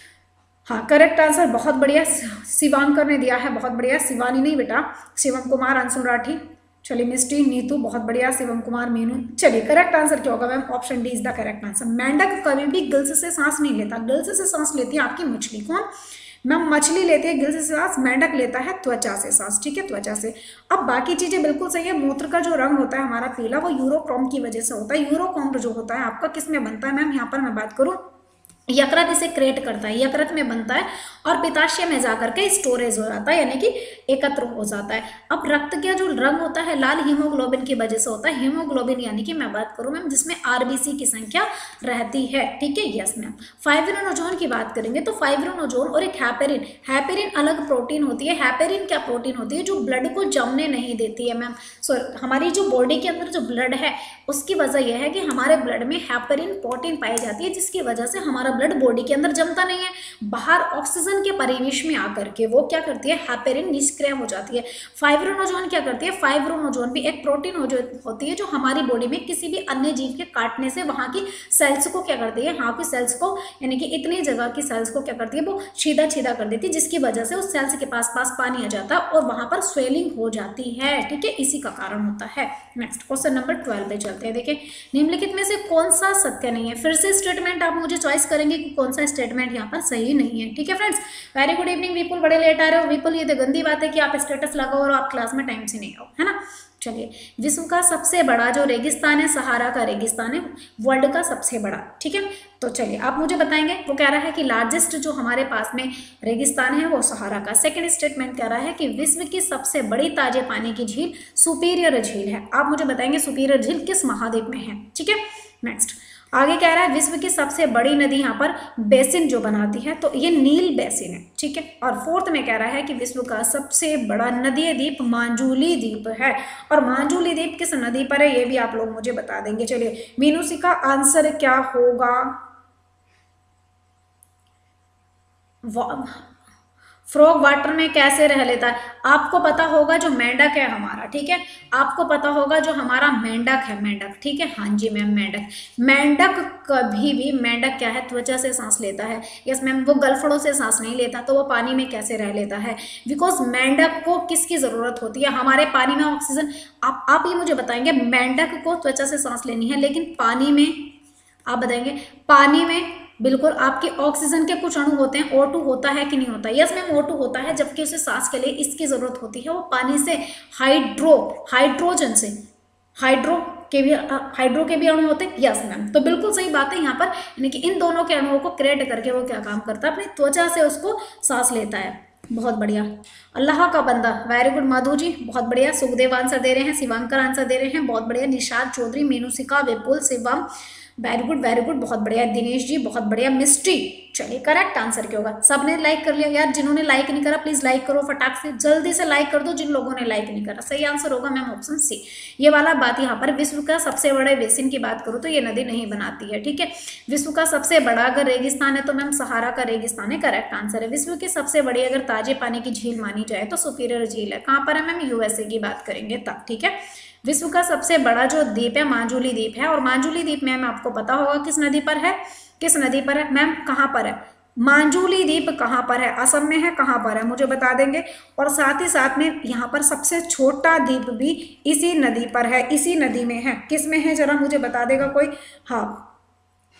हाँ, करेक्ट आंसर, बहुत बढ़िया। शिवांकर ने दिया है, बहुत बढ़िया। शिवानी नहीं बेटा, शिवम कुमार, अंशु राठी, चलिए मिस्ट्री, नीतू, बहुत बढ़िया। शिवम कुमार, मीनू, चलिए करेक्ट आंसर क्या होगा ma'am? Option D is the correct answer. मेंढक कभी भी गिल्स से सांस नहीं लेता। गिल्स से सांस लेती है आपकी मछली। कौन मैम? मछली लेती है गिल्स से सांस, मेंढक लेता है त्वचा से सांस, ठीक है, त्वचा से। अब बाकी चीजें बिल्कुल सही है। मूत्र का जो रंग होता है हमारा पीला, वो यूरोक्रोम की वजह से होता है। यूरोक्रोम जो होता है आपका किस में बनता है मैम? यहाँ पर मैं बात करूँ, यकृत इसे क्रिएट करता है, यकृत में बनता है और पित्ताशय में जाकर के स्टोरेज हो जाता है, यानी कि एकत्र हो जाता है। अब रक्त का जो रंग होता है लाल, हीमोग्लोबिन की वजह से होता है। हीमोग्लोबिन यानी कि मैं बात करूं मैम जिसमें आरबीसी की संख्या रहती है, ठीक है, यस मैम। फाइब्रिनोजोन की बात करेंगे तो फाइब्रिनोजोन और एक हैपेरिन, हैपेरिन अलग प्रोटीन होती है। हैपेरिन क्या प्रोटीन होती है? जो ब्लड को जमने नहीं देती है मैम। सो हमारी जो बॉडी के अंदर जो ब्लड है उसकी वजह यह है कि हमारे ब्लड में हैपेरिन प्रोटीन पाई जाती है, जिसकी वजह से हमारा ब्लड बॉडी के अंदर जमता नहीं है। बाहर ऑक्सीजन के परिवेश में आकर के वो क्या करती है? हैपेरिन निष्क्रिय हो जाती है। फाइब्रिनोजोन क्या करती है? फाइब्रिनोजोन भी एक प्रोटीन हो जो होती है जो हमारी बॉडी में किसी भी अन्य जीव के काटने से वहां की सेल्स को क्या करती है? वहां की सेल्स को, यानी कि इतनी जगह की सेल्स को क्या करती है? वो छीदा छीदा कर देती है, जिसकी वजह से उस सेल्स के पास पास पानी आ जाता है और वहां पर स्वेलिंग हो जाती है, ठीक है, इसी का कारण होता है। नेक्स्ट क्वेश्चन नंबर ट्वेल्व पे चलते हैं। देखिए, निम्नलिखित में से कौन सा सत्य नहीं है? फिर से स्टेटमेंट आप मुझे चॉइस करेंगे कि कौन सा स्टेटमेंट यहाँ पर सही नहीं है, ठीक है friends. Very good evening Vipul, बड़े लेट आ रहे हो विपुल। ये तो गंदी बात है कि आप स्टेटस लगाओ और आप क्लास में टाइम से नहीं आओ, है ना। चलिए, विश्व का सबसे बड़ा जो रेगिस्तान है, सहारा का रेगिस्तान है, वर्ल्ड का सबसे बड़ा, ठीक है। तो चलिए आप मुझे बताएंगे। वो कह रहा है कि लार्जेस्ट जो हमारे पास में रेगिस्तान है वो सहारा का। सेकंड स्टेटमेंट कह रहा है कि विश्व की सबसे बड़ी ताजे पानी की झील सुपीरियर झील है। आप मुझे बताएंगे सुपीरियर झील किस महाद्वीप में है, ठीक है। नेक्स्ट आगे कह रहा है विश्व की सबसे बड़ी नदी यहाँ पर बेसिन जो बनाती है, तो ये नील बेसिन है, ठीक है। और फोर्थ में कह रहा है कि विश्व का सबसे बड़ा नदी द्वीप मांजुली द्वीप है। और मांजुली द्वीप किस नदी पर है ये भी आप लोग मुझे बता देंगे। चलिए, मीनूसी का आंसर क्या होगा? फ्रॉग वाटर में कैसे रह लेता है? आपको पता होगा जो मेंढक है हमारा, ठीक है, आपको पता होगा जो हमारा मेंढक है, मेंढक, ठीक है, हाँ जी मैम, मेंढक। मेंढक कभी भी, मेंढक क्या है? त्वचा से सांस लेता है, यस मैम। वो गलफड़ों से सांस नहीं लेता, तो वो पानी में कैसे रह लेता है? बिकॉज मेंढक को किसकी जरूरत होती है? हमारे पानी में ऑक्सीजन। आप आप ये मुझे बताएंगे, मेंढक को त्वचा से सांस लेनी है, लेकिन पानी में, आप बताएंगे पानी में बिल्कुल आपके ऑक्सीजन के कुछ अणु होते हैं, ओ टू होता है कि नहीं होता? यस मैम, ओ टू होता है, जबकि उसे सांस के लिए इसकी जरूरत होती है, वो पानी से हाइड्रो हाइड्रोजन से, हाइड्रो के भी हाइड्रो के भी अणु होते हैं, यस मैम। तो बिल्कुल सही बात है यहाँ पर, यानी कि इन दोनों के अणुओं को क्रिएट करके वो क्या काम करता है? अपनी त्वचा से उसको सांस लेता है। बहुत बढ़िया, अल्लाह का बंदा, वेरी गुड माधु जी, बहुत बढ़िया। सुखदेव आंसर दे रहे हैं, शिवांकर आंसर दे रहे हैं, बहुत बढ़िया। Nishad Chaudhary, Meenusika, Vipul, Shivam, very good very good, बहुत बढ़िया। दिनेश जी, बहुत बढ़िया। मिस्ट्री, चलिए करेक्ट आंसर क्या होगा? सबने लाइक कर लिया यार, जिन्होंने लाइक नहीं करा प्लीज लाइक करो फटाक से, जल्दी से लाइक कर दो जिन लोगों ने लाइक नहीं करा। सही आंसर होगा मैम ऑप्शन सी, ये वाला बात। यहाँ पर विश्व का सबसे बड़े बेसिन की बात करूँ तो ये नदी नहीं बनाती है, ठीक है। विश्व का सबसे बड़ा अगर रेगिस्तान है तो मैम सहारा का रेगिस्तान है, करेक्ट आंसर है। विश्व की सबसे बड़ी अगर ताजे पानी की झील मानी जाए तो सुपीरियर झील है। कहाँ पर है मैम? यूएसए की बात करेंगे तब, ठीक है। विश्व का सबसे बड़ा जो द्वीप है मांजुली द्वीप है, और मांजुली द्वीप मैम आपको पता होगा किस नदी पर है? किस नदी पर है मैम? कहाँ पर है मांजुली द्वीप? कहाँ पर है? असम में है? कहाँ पर है मुझे बता देंगे। और साथ ही साथ में यहाँ पर सबसे छोटा द्वीप भी इसी नदी पर है, इसी नदी में है। किस में है जरा मुझे बता देगा कोई? हाँ,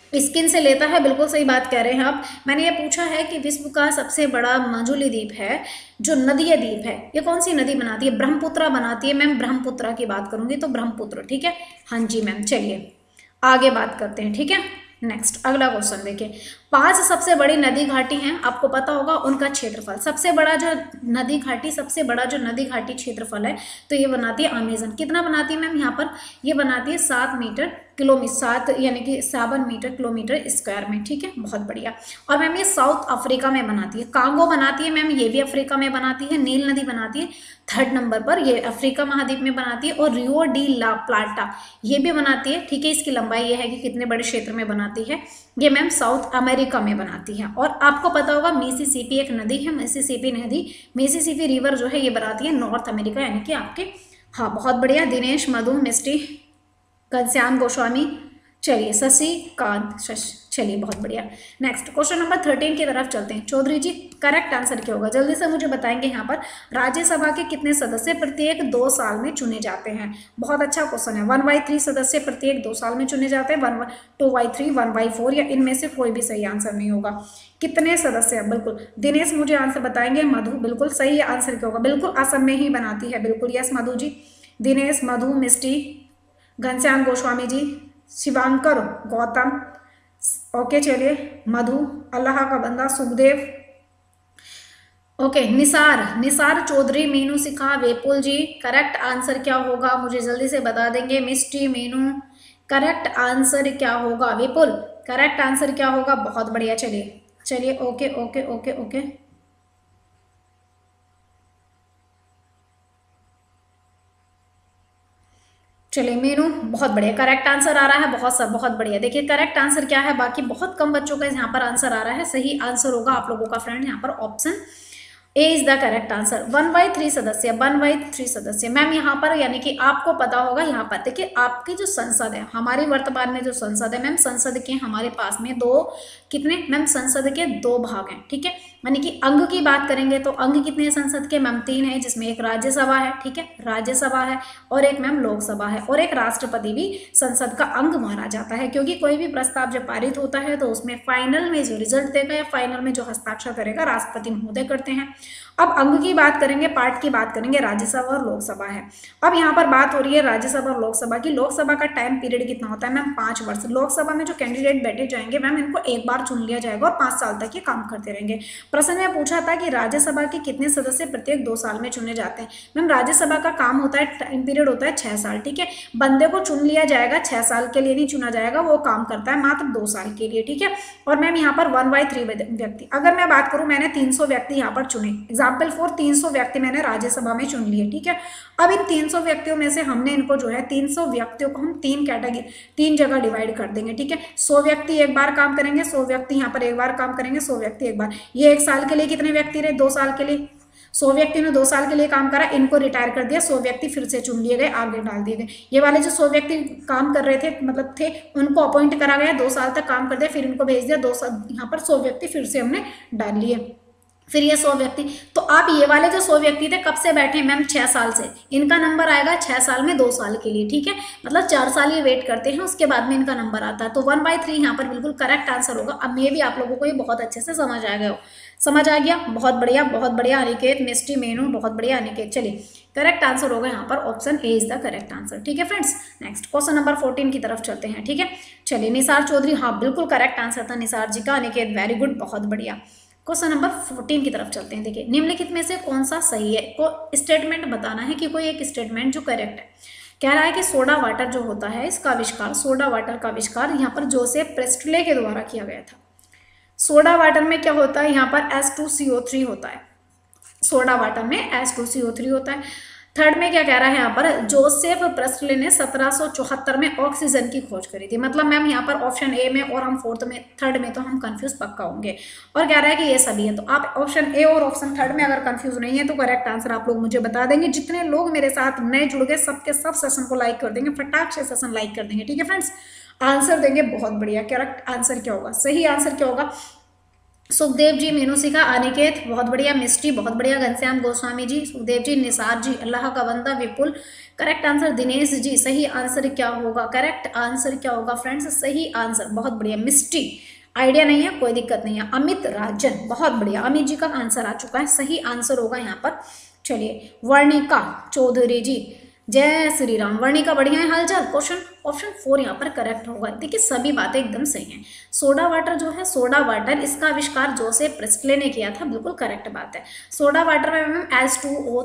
स्किन से लेता है, बिल्कुल सही बात कह रहे हैं आप। मैंने ये पूछा है कि विश्व का सबसे बड़ा माजुली द्वीप है, जो नदीय द्वीप है, ये कौन सी नदी बनाती है? ब्रह्मपुत्रा बनाती है मैम, ब्रह्मपुत्रा की बात करूंगी तो ब्रह्मपुत्र, ठीक है। हाँ जी मैम, चलिए आगे बात करते हैं, ठीक है। नेक्स्ट अगला क्वेश्चन देखिए, पांच सबसे बड़ी नदी घाटी हैं, आपको पता होगा उनका क्षेत्रफल। सबसे बड़ा जो नदी घाटी सबसे बड़ा जो नदी घाटी क्षेत्रफल है तो ये बनाती है अमेजन। कितना बनाती है मैम? यहाँ पर ये बनाती है सात मीटर किलोमीटर, सात यानी कि सावन मीटर किलोमीटर स्क्वायर में, ठीक है, बहुत बढ़िया। और मैम ये साउथ अफ्रीका में बनाती है। कांगो बनाती है मैम, ये भी अफ्रीका में बनाती है। नील नदी बनाती है थर्ड नंबर पर, ये अफ्रीका महाद्वीप में बनाती है। और रियो डी ला प्लाटा ये भी बनाती है, ठीक है। इसकी लंबाई ये है कि कितने बड़े क्षेत्र में बनाती है, ये मैम साउथ अमेरिका में बनाती है। और आपको पता होगा मिसिसिपी एक नदी है, मिसिसिपी नदी, मिसिसिपी रिवर जो है ये बनाती है नॉर्थ अमेरिका यानी कि आपके, हाँ बहुत बढ़िया। दिनेश, मधु, मिस्टी, घनश्याम गोस्वामी, चलिए शशि कांत, चलिए बहुत बढ़िया। नेक्स्ट क्वेश्चन नंबर थर्टीन की तरफ चलते हैं। चौधरी जी करेक्ट आंसर क्या होगा? जल्दी से मुझे बताएंगे। यहाँ पर राज्यसभा के कितने सदस्य प्रत्येक दो साल में चुने जाते हैं? बहुत अच्छा क्वेश्चन है। वन बाई थ्री सदस्य प्रत्येक दो साल में चुने जाते हैं, one two by three, one by four, या इनमें से कोई भी सही आंसर नहीं होगा। कितने सदस्य? बिल्कुल दिनेश मुझे आंसर बताएंगे। मधु बिल्कुल सही आंसर क्या होगा? बिल्कुल असम में ही बनाती है, बिल्कुल यस मधु जी। दिनेश, मधु, मिस्टी, घनश्याम गोस्वामी जी, शिवांकर, गौतम, ओके चलिए, मधु, अल्लाह का बंदा, सुखदेव, ओके, निसार, निसार चौधरी, मीनू सिखा, वेपुल जी, करेक्ट आंसर क्या होगा मुझे जल्दी से बता देंगे। मिस्टी, मीनू, करेक्ट आंसर क्या होगा? विपुल, करेक्ट आंसर क्या होगा? बहुत बढ़िया, चलिए चलिए, ओके ओके ओके ओके, चलिए मीनू, बहुत बढ़िया, करेक्ट आंसर आ रहा है। बहुत सब बहुत बढ़िया। देखिए करेक्ट आंसर क्या है, बाकी बहुत कम बच्चों का यहाँ पर आंसर आ रहा है। सही आंसर होगा आप लोगों का फ्रेंड यहाँ पर option A is the correct answer. One by three सदस्य, वन बाई थ्री सदस्य मैम यहाँ पर, यानी कि आपको पता होगा यहाँ पर देखिए आपकी जो संसद है, हमारी वर्तमान में जो संसद है मैम, संसद के हमारे पास में दो, कितने मैम? संसद के दो भाग हैं, ठीक है। यानी कि अंग की बात करेंगे तो अंग कितने हैं संसद के मैम? तीन है, जिसमें एक राज्यसभा है, ठीक है, राज्यसभा है, और एक मैम लोकसभा है, और एक राष्ट्रपति भी संसद का अंग माना जाता है। क्योंकि कोई भी प्रस्ताव जब पारित होता है तो उसमें फाइनल में जो रिजल्ट देगा या फाइनल में जो हस्ताक्षर करेगा राष्ट्रपति महोदय करते हैं। अब अंग की बात करेंगे, पार्ट की बात करेंगे, राज्यसभा और लोकसभा है। अब यहाँ पर बात हो रही है राज्यसभा और लोकसभा की। लोकसभा का टाइम पीरियड कितना होता है मैम? पांच वर्ष। लोकसभा में जो कैंडिडेट बैठे जाएंगे मैम, इनको एक बार चुन लिया जाएगा और पांच साल तक ये काम करते रहेंगे। प्रश्न में पूछा था कि राज्यसभा के कितने सदस्य प्रत्येक दो साल में चुने जाते हैं? मैम राज्यसभा का काम होता है, टाइम पीरियड होता है छह साल, ठीक है। बंदे को चुन लिया जाएगा, छह साल के लिए नहीं चुना जाएगा, वो काम करता है मात्र दो साल के लिए, ठीक है। और मैम यहाँ पर वन बाई थ्री व्यक्ति, अगर मैं बात करूं, मैंने तीन सौ व्यक्ति यहाँ पर चुने, एग्जाम्पल फोर तीन सौ व्यक्ति मैंने राज्यसभा में चुन लिए, ठीक है। अब इन तीन सौ व्यक्तियों में से हमने इनको जो है तीन सौ व्यक्तियों को हम तीन कैटेगरी, तीन जगह डिवाइड कर देंगे, ठीक है। सौ व्यक्ति एक बार काम करेंगे, सौ व्यक्ति यहाँ पर एक बार काम करेंगे, सौ व्यक्ति एक बार। ये एक साल के लिए कितने व्यक्ति रहे? दो साल के लिए। सौ व्यक्ति ने दो साल के लिए काम करा, इनको रिटायर कर दिया, सौ व्यक्ति फिर से चुन लिए गए, आगे डाल दिए गए। ये वाले जो सौ व्यक्ति काम कर रहे थे, मतलब थे, उनको अपॉइंट करा गया, दो साल तक काम कर दिया, फिर इनको भेज दिया, दो साल यहाँ पर सौ व्यक्ति फिर से हमने डाल लिए, फिर ये सौ व्यक्ति। तो आप ये वाले जो सौ व्यक्ति थे कब से बैठे मैम? छह साल से। इनका नंबर आएगा छह साल में दो साल के लिए, ठीक है, मतलब चार साल ये वेट करते हैं, उसके बाद में इनका नंबर आता है। तो वन बाई थ्री यहाँ पर बिल्कुल करेक्ट आंसर होगा। अब ये भी आप लोगों को ये बहुत अच्छे से समझ आ गया हो, समझ आ गया, बहुत बढ़िया बहुत बढ़िया अनिकेत, मिस्टी, मेनू, बहुत बढ़िया अनिकेत। चलिए करेक्ट आंसर होगा यहाँ पर option A is the correct answer, ठीक है friends. Next question number fourteen की तरफ चलते हैं, ठीक है। चलिए निसार चौधरी, हाँ बिल्कुल करेक्ट आंसर था निसार जी का। अनिकेत वेरी गुड, बहुत बढ़िया। क्वेश्चन नंबर फोर्टीन की तरफ चलते हैं। देखिए निम्नलिखित में से कौन सा सही है, को स्टेटमेंट बताना है कि कोई एक स्टेटमेंट जो करेक्ट है। कह रहा है कि सोडा वाटर जो होता है, इसका आविष्कार, सोडा वाटर का आविष्कार यहाँ पर जोसेफ प्रेस्टले के द्वारा किया गया था। सोडा वाटर में क्या होता है? यहाँ पर S two C O three होता है, सोडा वाटर में S two C O three होता है। थर्ड में क्या कह रहा है यहाँ पर? जोसेफ प्रेस्टले ने सत्रह सौ चौहत्तर में ऑक्सीजन की खोज करी थी। मतलब मैम यहाँ पर ऑप्शन ए में और हम फोर्थ में, थर्ड में तो हम कंफ्यूज पक्का होंगे। और कह रहा है कि ये सभी है, तो आप ऑप्शन ए और ऑप्शन थर्ड में अगर कंफ्यूज नहीं है तो करेक्ट आंसर आप लोग मुझे बता देंगे। जितने लोग मेरे साथ नए जुड़ गए सबके सब सेशन को लाइक कर देंगे, फटाक से सेशन लाइक कर देंगे, ठीक है फ्रेंड्स। आंसर देंगे, बहुत बढ़िया। करेक्ट आंसर क्या होगा? सही आंसर क्या होगा? सुखदेव जी, मीनू शिखा, अनिकेत बहुत बढ़िया, मिस्टी बहुत बढ़िया, घनश्याम गोस्वामी जी, सुखदेव जी, निसार जी, अल्लाह का बंदा, विपुल करेक्ट आंसर, दिनेश जी सही आंसर क्या होगा, करेक्ट आंसर क्या होगा फ्रेंड्स, सही आंसर बहुत बढ़िया, मिस्टी आइडिया नहीं है कोई दिक्कत नहीं है, अमित राजन बहुत बढ़िया, अमित जी का आंसर आ चुका है, सही आंसर होगा यहाँ पर। चलिए वर्णिका चौधरी जी, जय श्री राम, वर्णिका बढ़िया है हालचाल, क्वेश्चन ऑप्शन फोर यहाँ पर करेक्ट होगा। देखिए सभी बातें एकदम सही हैं। सोडा वाटर जो है, सोडा वाटर इसका आविष्कार जोसेफ प्रेस्टले ने किया था, बिल्कुल करेक्ट बात है। सोडा वाटर में ma'am H two O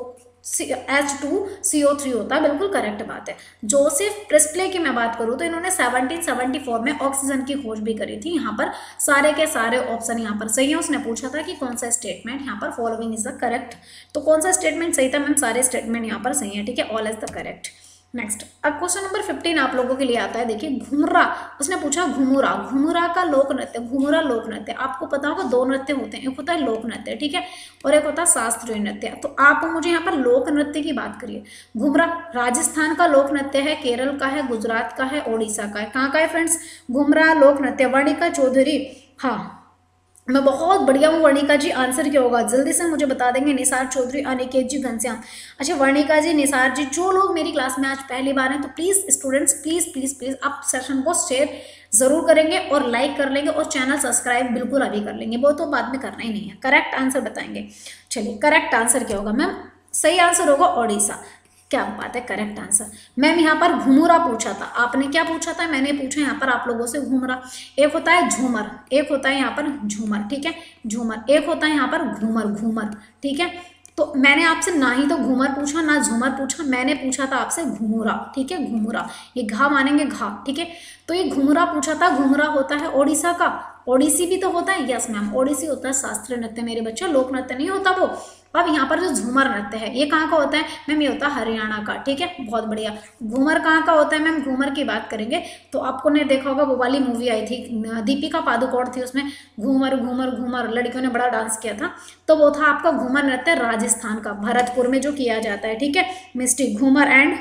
H two C O three होता है, बिल्कुल करेक्ट बात है। जोसेफ प्रेस्टले की मैं बात करूँ तो इन्होंने सेवनटीन सेवेंटी फोर में ऑक्सीजन की खोज भी करी थी। यहाँ पर सारे के सारे ऑप्शन यहाँ पर सही है। उसने पूछा था कि कौन सा स्टेटमेंट यहाँ पर फॉलोइंग इज द करेक्ट, तो कौन सा स्टेटमेंट सही था मैम, सारे स्टेटमेंट यहाँ पर सही है, ठीक है, all is the correct. Next अब क्वेश्चन नंबर फिफ्टीन आप लोगों के लिए आता है। देखिए घुमरा, उसने पूछा घुमुरा, घुमुरा का लोक नृत्य, घुमुरा लोक नृत्य, आपको पता होगा दो नृत्य होते हैं, एक होता है लोक नृत्य, ठीक है, और एक होता है शास्त्रीय नृत्य। तो आप मुझे यहाँ पर लोक नृत्य की बात करिए। घुमरा राजस्थान का लोक नृत्य है, केरल का है, गुजरात का है, ओडिशा का है, कहाँ का है फ्रेंड्स घुमरा लोक नृत्य। वर्णिका चौधरी, हाँ मैं बहुत बढ़िया हूँ वर्णिका जी, आंसर क्या होगा जल्दी से मुझे बता देंगे। निसार चौधरी, अनिकेत जी, घनश्याम। अच्छा वर्णिका जी, निसार जी, जो लोग मेरी क्लास में आज पहली बार हैं तो please students please please please आप सेशन को शेयर जरूर करेंगे और लाइक कर लेंगे और चैनल सब्सक्राइब बिल्कुल अभी कर लेंगे, वो तो बाद में करना ही नहीं है। करेक्ट आंसर बताएंगे। चलिए करेक्ट आंसर क्या होगा मैम, सही आंसर होगा ओडिशा। क्या बात है, करेक्ट आंसर। मैम यहाँ पर घुमुरा पूछा था, आपने क्या पूछा था, मैंने पूछा यहाँ पर आप लोगों से घुमरा। एक होता है झूमर, एक होता है यहाँ पर झूमर, ठीक है, झूमर, एक होता है यहाँ पर घूमर, घूमर, ठीक है। तो मैंने आपसे ना ही तो घूमर पूछा ना झूमर पूछा, मैंने पूछा था आपसे घुमुरा, ठीक है, घुमुरा, ये घा मानेंगे घा, ठीक है। तो ये घुमुरा पूछा था, घुमुरा होता है ओडिशा का। ओडिसी भी तो होता है, यस मैम ओडिसी होता है शास्त्रीय नृत्य मेरे बच्चों, लोक नृत्य नहीं होता वो। अब यहाँ पर जो झूमर नृत्य है ये कहाँ का होता है मैम, ये होता है हरियाणा का, ठीक है, बहुत बढ़िया। घूमर कहाँ का होता है मैम, घूमर की बात करेंगे तो आपको ने देखा होगा वो वाली मूवी आई थी, दीपिका पादुकोण थी उसमें, घूमर घूमर घूमर, लड़कियों ने बड़ा डांस किया था, तो वो था आपका घूमर नृत्य राजस्थान का, भरतपुर में जो किया जाता है, ठीक है। मिस्टी घूमर एंड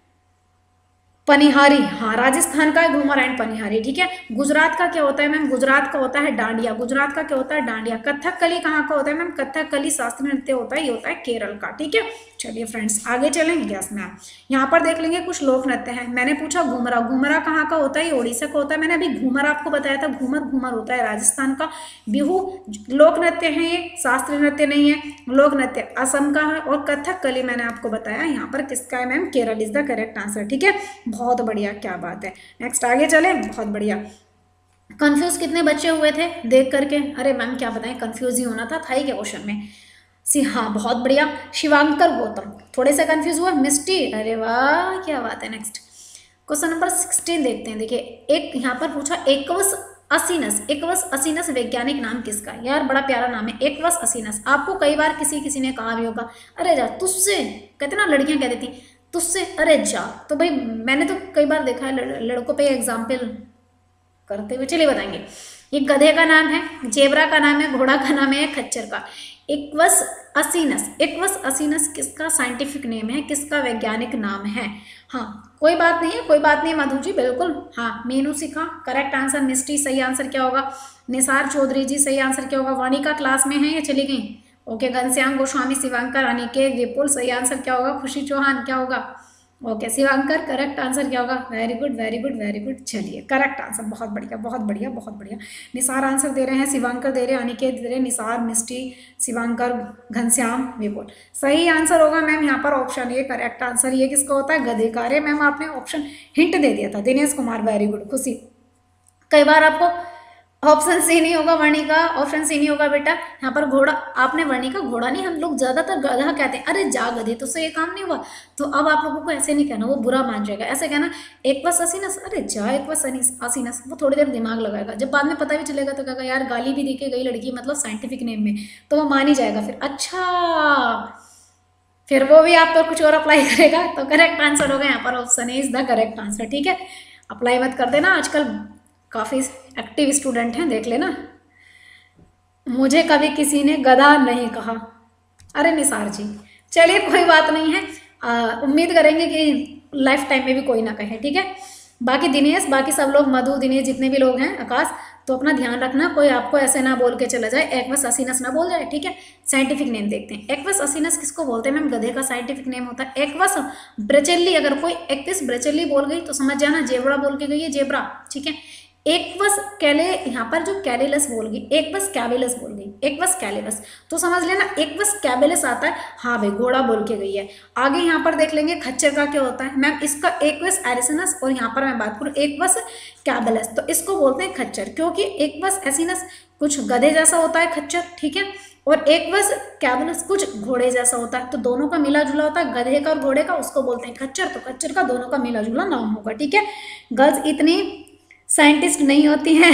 पनिहारी, हाँ राजस्थान का है घूमर एंड पनिहारी, ठीक है। गुजरात का क्या होता है मैम, गुजरात का होता है डांडिया, गुजरात का क्या होता है डांडिया। कथकली कहाँ का होता है मैम, कथकली शास्त्रीय नृत्य होता है, ये होता है केरल का, ठीक है। चलिए फ्रेंड्स आगे चलेंगे, यस मैम। यहाँ पर देख लेंगे कुछ लोक नृत्य है। मैंने पूछा घूमरा, घूमरा कहाँ का होता है, ये ओडिशा का होता है। मैंने अभी घूमर आपको बताया था, घूमर घूमर होता है राजस्थान का। बिहू लोक नृत्य है, ये शास्त्रीय नृत्य नहीं है, लोक नृत्य असम का है। और कथकली मैंने आपको बताया यहाँ पर किसका है ma'am, Kerala is the correct answer, ठीक है, बहुत बढ़िया, क्या बात है। नेक्स्ट आगे चले, बहुत बढ़िया। कंफ्यूज कितने बच्चे हुए थे देख करके, अरे मैम क्या बताएं, कंफ्यूज ही होना था, था ही क्या क्वेश्चन में। सी हाँ बहुत बढ़िया। शिवांकर गौतम थोड़े से कंफ्यूज हुआ। मिस्टी, अरे वाह क्या बात है। नेक्स्ट क्वेश्चन नंबर सिक्सटीन देखते हैं। देखिए एक यहाँ पर पूछा, एक्वस असीनस, एक्वस असीनस वैज्ञानिक नाम किसका, यार बड़ा प्यारा नाम है एक्वस असीनस। आपको कई बार किसी किसी ने कहा भी होगा, अरे जा तुझसे, कहते ना लड़कियां कह देती तुझसे, अरे जा। तो भाई मैंने तो कई बार देखा है लड़कों पे एग्जाम्पल करते हुए, चलिए बताएंगे। ये गधे का नाम है, जेबरा का नाम है, घोड़ा का नाम है, खच्चर का। एक्वस असीनस, एक्वस असीनस किसका साइंटिफिक नेम है, किसका वैज्ञानिक नाम है। हाँ कोई बात नहीं है, कोई बात नहीं है मधु जी, बिल्कुल। हाँ मीनू सिखा करेक्ट आंसर। मिस्टी सही आंसर क्या होगा। निसार चौधरी जी सही आंसर क्या होगा। वाणिका क्लास में है या चली गई, ओके। घनश्याम गोस्वामी, शिवांकर, अनिकेत, विपुल सही आंसर क्या होगा। खुशी चौहान क्या होगा, ओके। शिवांकर करेक्ट आंसर क्या होगा। Very good very good very good, चलिए करेक्ट आंसर, बहुत बढ़िया बहुत बढ़िया बहुत बढ़िया। निसार आंसर दे रहे हैं, शिवांकर दे रहे हैं, अनिकेत दे रहे हैं, निसार, मिस्टी, शिवांकर, घनश्याम, विपुल सही आंसर होगा मैम यहाँ पर ऑप्शन ए करेक्ट आंसर। ये किसका होता है, गधे का। अरे मैम आपने ऑप्शन हिंट दे दिया था। Dinesh Kumar very good. खुशी कई बार आपको ऑप्शन सी नहीं होगा, वर्णिका ऑप्शन सी नहीं होगा बेटा। यहाँ पर घोड़ा, आपने वर्णिका घोड़ा नहीं, हम लोग ज्यादातर गधा कहते हैं। अरे जा गधे, तो से ये काम नहीं हुआ। तो अब आप लोगों को ऐसे नहीं कहना, वो बुरा मान जाएगा। ऐसे कहना एक्वस असीनस, अरे जा एक्वस असीनस। वो थोड़ी देर दिमाग लगाएगा, जब बाद में पता भी चलेगा तो कहेगा यार गाली भी देके गई लड़की, मतलब साइंटिफिक नेम में, तो वो मान ही जाएगा फिर। अच्छा फिर वो भी आप पर कुछ और अप्लाई करेगा। तो करेक्ट आंसर होगा यहाँ पर option A is the correct answer, ठीक है। अप्लाई मत कर देना, आजकल काफ़ी एक्टिव स्टूडेंट हैं, देख लेना। मुझे कभी किसी ने गधा नहीं कहा, अरे निसार जी, चलिए कोई बात नहीं है। उम्मीद करेंगे कि लाइफ टाइम में भी कोई ना कहे, ठीक है। बाकी दिनेश, बाकी सब लोग, मधु, दिनेश, जितने भी लोग हैं, आकाश, तो अपना ध्यान रखना, कोई आपको ऐसे ना बोल के चला जाए, एक्वस असिनस ना बोल जाए, ठीक है। साइंटिफिक नेम देखते हैं, एक्वस असिनस किसको बोलते हैं मैम? गधे का साइंटिफिक नेम होता है एक्वस ब्रचेल्ली। अगर कोई एक्विस ब्रचेल्ली बोल गई तो समझ जाना जेब्रा बोल के गई है, जेब्रा, ठीक है। एक्वस कैले, यहाँ पर जो कैलेलस बोल गई, एक्वस कैबेलस बोल गई, एक्वस कैलेलस, तो समझ लेना एक्वस कैबेलस आता है, हाँ भाई घोड़ा बोल के गई है। आगे यहाँ पर देख लेंगे खच्चर का क्या होता है मैम, इसका एक्वस एरिसिनस, और यहाँ पर मैं बात करूँ एक्वस कैबेलस, तो इसको बोलते हैं खच्चर, क्योंकि एक्वस एसिनस कुछ गधे जैसा होता है खच्चर, ठीक है, और एक्वस कैबेलस कुछ घोड़े जैसा होता है, तो दोनों का मिला जुला होता है, गधे का और घोड़े का, उसको बोलते हैं खच्चर, तो खच्चर का दोनों का मिला जुला नाम होगा, ठीक है। गर्ल्स इतनी साइंटिस्ट नहीं होती हैं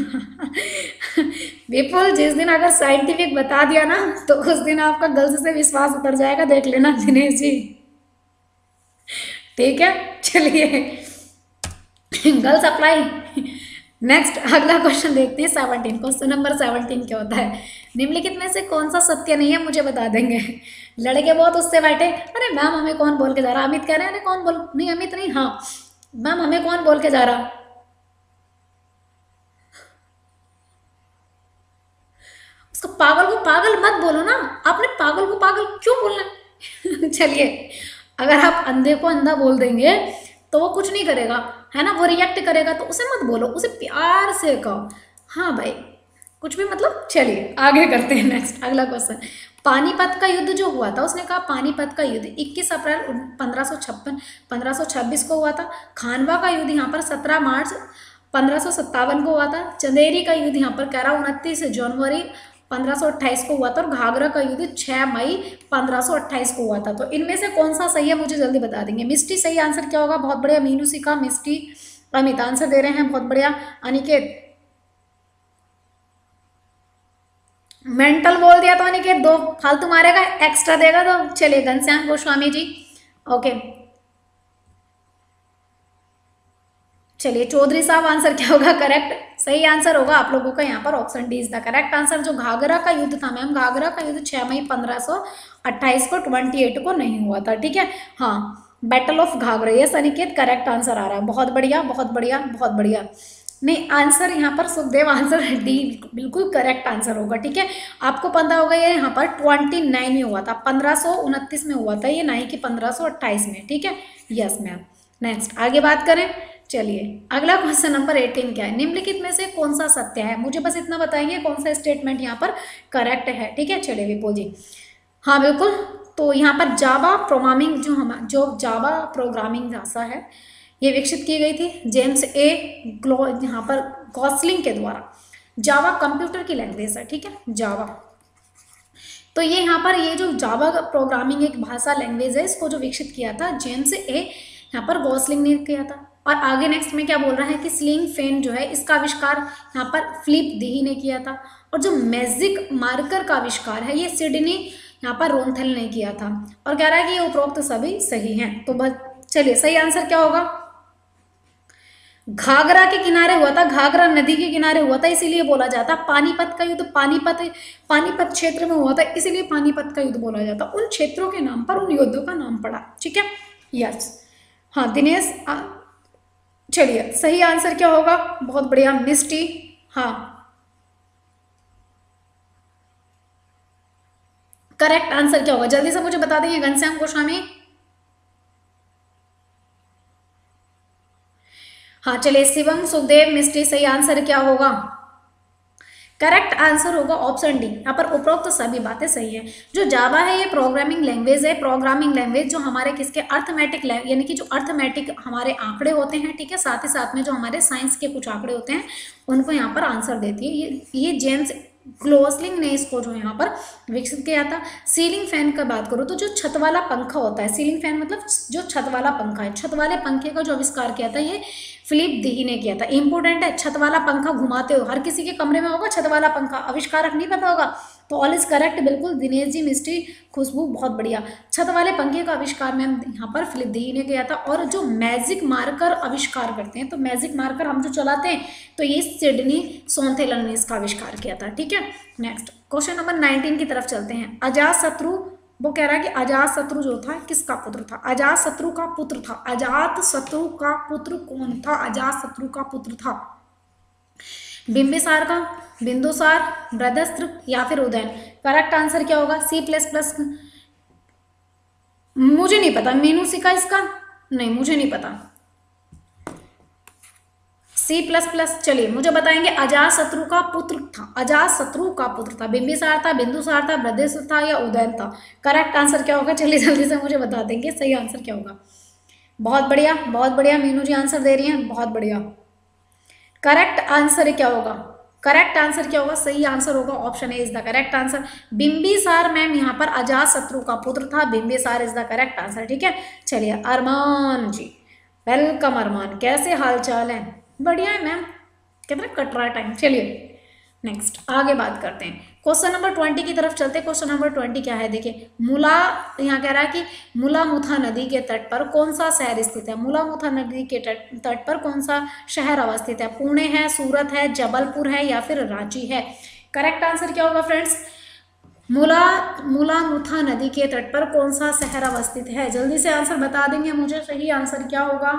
विपुल, जिस दिन अगर साइंटिफिक बता दिया ना तो उस दिन आपका गर्ल्स से विश्वास उतर जाएगा, देख लेना दिनेश जी, ठीक है। चलिए गर्ल्स अप्लाई। नेक्स्ट अगला क्वेश्चन देखते हैं, सेवनटीन, क्वेश्चन नंबर सेवनटीन क्या होता है? निम्नलिखित में से कौन सा सत्य नहीं है, मुझे बता देंगे। लड़के बहुत उससे बैठे, अरे मैम हमें कौन बोल के जा रहा, अमित कह रहे हैं, अरे कौन बोल, नहीं अमित नहीं, हाँ मैम हमें कौन बोल के जा रहा, उसको पागल को पागल मत बोलो ना, आपने पागल को पागल क्यों बोलना है? चलिए, अगर आप अंधे को अंधा बोल देंगे तो वो कुछ नहीं करेगा, है ना, वो रिएक्ट करेगा, तो उसे मत बोलो, उसे प्यार से कहो, हाँ भाई कुछ भी मतलब। चलिए आगे करते हैं, नेक्स्ट अगला क्वेश्चन। पानीपत का युद्ध जो हुआ था, उसने कहा पानीपत का युद्ध इक्कीस अप्रैल पंद्रह सौ छप्पन पंद्रह सौ छब्बीस को हुआ था। खानवा का युद्ध यहाँ पर सत्रह मार्च पंद्रह सौ सत्तावन को हुआ था। चंदेरी का युद्ध यहाँ पर कह रहा उनतीस जनवरी पंद्रह सौ अट्ठाईस को हुआ था, और घाघरा का युद्ध छह मई पंद्रह सौ अट्ठाईस को हुआ था। तो इनमें से कौन सा सही है मुझे जल्दी बता देंगे। मिस्टी सही आंसर क्या होगा? बहुत बढ़िया, मीनू सिका, मिस्टी, अमित आंसर दे रहे हैं, बहुत बढ़िया। अनिकेत मेंटल बोल दिया तो अनिकेत दो फालतू मारेगा, एक्स्ट्रा देगा तो। चलिए घनश्याम गोस्वामी जी, ओके चलिए चौधरी साहब आंसर क्या होगा? करेक्ट सही आंसर होगा आप लोगों का यहाँ पर option D is the correct answer. जो घाघरा का युद्ध था मैम, घाघरा का युद्ध छह मई पंद्रह सौ अट्ठाईस को अट्ठाईस को नहीं हुआ था, ठीक है। हाँ, बैटल ऑफ घाघरा, ये अनिकेत करेक्ट आंसर आ रहा है, बहुत बढ़िया बहुत बढ़िया बहुत बढ़िया। नहीं आंसर यहाँ पर सुखदेव आंसर डी बिल्कुल करेक्ट आंसर होगा, ठीक है। आपको पता होगा ये यहाँ पर ट्वेंटी नाइन में हुआ था, पंद्रह सौ उनतीस में हुआ था ये, नहीं कि पंद्रह सौ अट्ठाईस में, ठीक है। Yes ma'am. नेक्स्ट आगे बात करें, चलिए अगला क्वेश्चन नंबर एटीन क्या है? निम्नलिखित में से कौन सा सत्य है? मुझे बस इतना बताइए कौन सा स्टेटमेंट यहाँ पर करेक्ट है, ठीक है। चलिए विपुल जी, हाँ बिल्कुल। तो यहाँ पर जावा प्रोग्रामिंग जो हम जो जावा प्रोग्रामिंग भाषा है ये विकसित की गई थी जेम्स ए ग्लो यहाँ पर गॉसलिंग के द्वारा। जावा कंप्यूटर की लैंग्वेज है, ठीक है, जावा। तो ये यहाँ पर ये जो जावा प्रोग्रामिंग एक भाषा लैंग्वेज है, इसको जो विकसित किया था जेम्स ए यहाँ पर गॉसलिंग ने किया था। और आगे नेक्स्ट में क्या बोल रहा है कि स्लिंग फैन जो है इसका आविष्कार यहाँ पर फिलिप दीही ने किया था। और जो मैजिक मार्कर का आविष्कार है ये सिडनी यहाँ पर रोनथल ने किया था। और कह रहा है कि ये उपरोक्त सभी सही हैं। तो बस चलिए सही आंसर क्या होगा? घाघरा के किनारे हुआ था, घाघरा नदी के किनारे हुआ था, इसीलिए बोला जाता। पानीपत का युद्ध पानीपत पानीपत क्षेत्र में हुआ था, इसीलिए पानीपत का युद्ध बोला जाता। उन क्षेत्रों के नाम पर उन युद्धों का नाम पड़ा, ठीक है। यस हाँ दिनेश, चलिए सही आंसर क्या होगा? बहुत बढ़िया मिस्टी, हाँ करेक्ट आंसर क्या होगा जल्दी से मुझे बता देंगे घनश्याम गोस्वामी। हाँ चलिए शिवम, सुखदेव, मिस्टी, सही आंसर क्या होगा? करेक्ट आंसर होगा ऑप्शन डी। यहाँ पर उपरोक्त सभी बातें सही है। जो जावा है ये प्रोग्रामिंग लैंग्वेज है, प्रोग्रामिंग लैंग्वेज जो हमारे किसके अर्थमेटिक यानी कि जो अर्थमेटिक हमारे आंकड़े होते हैं, ठीक है, साथ ही साथ में जो हमारे साइंस के कुछ आंकड़े होते हैं उनको यहाँ पर आंसर देती है। ये ये जेम्स ग्लोसलिंग ने इसको जो यहाँ पर विकसित किया था। सीलिंग फैन का बात करूँ तो जो छत वाला पंखा होता है, सीलिंग फैन मतलब जो छत वाला पंखा है, छत वाले पंखे का जो आविष्कार किया था ये फिलिप दीही ने किया था। इंपोर्टेंट है, छत वाला पंखा घुमाते हो, हर किसी के कमरे में होगा छत वाला पंखा, आविष्कारक नहीं पता होगा तो ऑल इज करेक्ट, बिल्कुल दिनेश जी, मिस्टी, खुशबू, बहुत बढ़िया। छत वाले पंखे का आविष्कार मैम यहाँ पर फिलिप दीही ने किया था। और जो मैजिक मार्कर आविष्कार करते हैं, तो मैजिक मार्कर हम जो चलाते हैं तो ये सिडनी सोनथेलन ने इसका आविष्कार किया था, ठीक है। नेक्स्ट क्वेश्चन नंबर नाइनटीन की तरफ चलते हैं। अजात शत्रु, वो कह रहा है कि अजात शत्रु जो था किसका पुत्र था? अजात शत्रु का पुत्र था। अजात शत्रु का पुत्र कौन था? अजात शत्रु का पुत्र था बिंबिसार का, बिंदुसार, बृहदस्त्र या फिर उदयन। करेक्ट आंसर क्या होगा? C plus plus. मुझे नहीं पता, मीनू सी का इसका नहीं, मुझे नहीं पता। C plus plus. चलिए मुझे बताएंगे, अजातशत्रु का पुत्र था, अजातशत्रु का पुत्र था, बिंबिसार था, बिंदुसार था, बृहदस्त्र था या उदयन था? करेक्ट आंसर क्या होगा? चलिए जल्दी से मुझे बता देंगे सही आंसर क्या होगा। बहुत बढ़िया, बहुत बढ़िया, मीनू जी आंसर दे रही हैं, बहुत बढ़िया। करेक्ट आंसर क्या होगा? करेक्ट आंसर क्या होगा? सही आंसर होगा option A is the correct answer. Bimbisara ma'am यहाँ पर अजातशत्रु का पुत्र था, Bimbisara is the correct answer. ठीक है, चलिए अरमान जी, वेलकम अरमान, कैसे हाल चाल है? बढ़िया है मैम, कितना कट रहा है टाइम। चलिए नेक्स्ट आगे बात करते हैं, क्वेश्चन नंबर ट्वेंटी की तरफ चलते हैं। क्वेश्चन नंबर ट्वेंटी क्या है? देखिए, मुला, यहाँ कह रहा है कि मुलामुथा नदी के तट पर कौन सा शहर स्थित है? मुलामुथा नदी के तट तट पर कौन सा शहर अवस्थित है? पुणे है, सूरत है, जबलपुर है या फिर रांची है? करेक्ट आंसर क्या होगा फ्रेंड्स? मुला मुलामुथा नदी के तट पर कौन सा शहर अवस्थित है? जल्दी से आंसर बता देंगे मुझे, सही आंसर क्या होगा?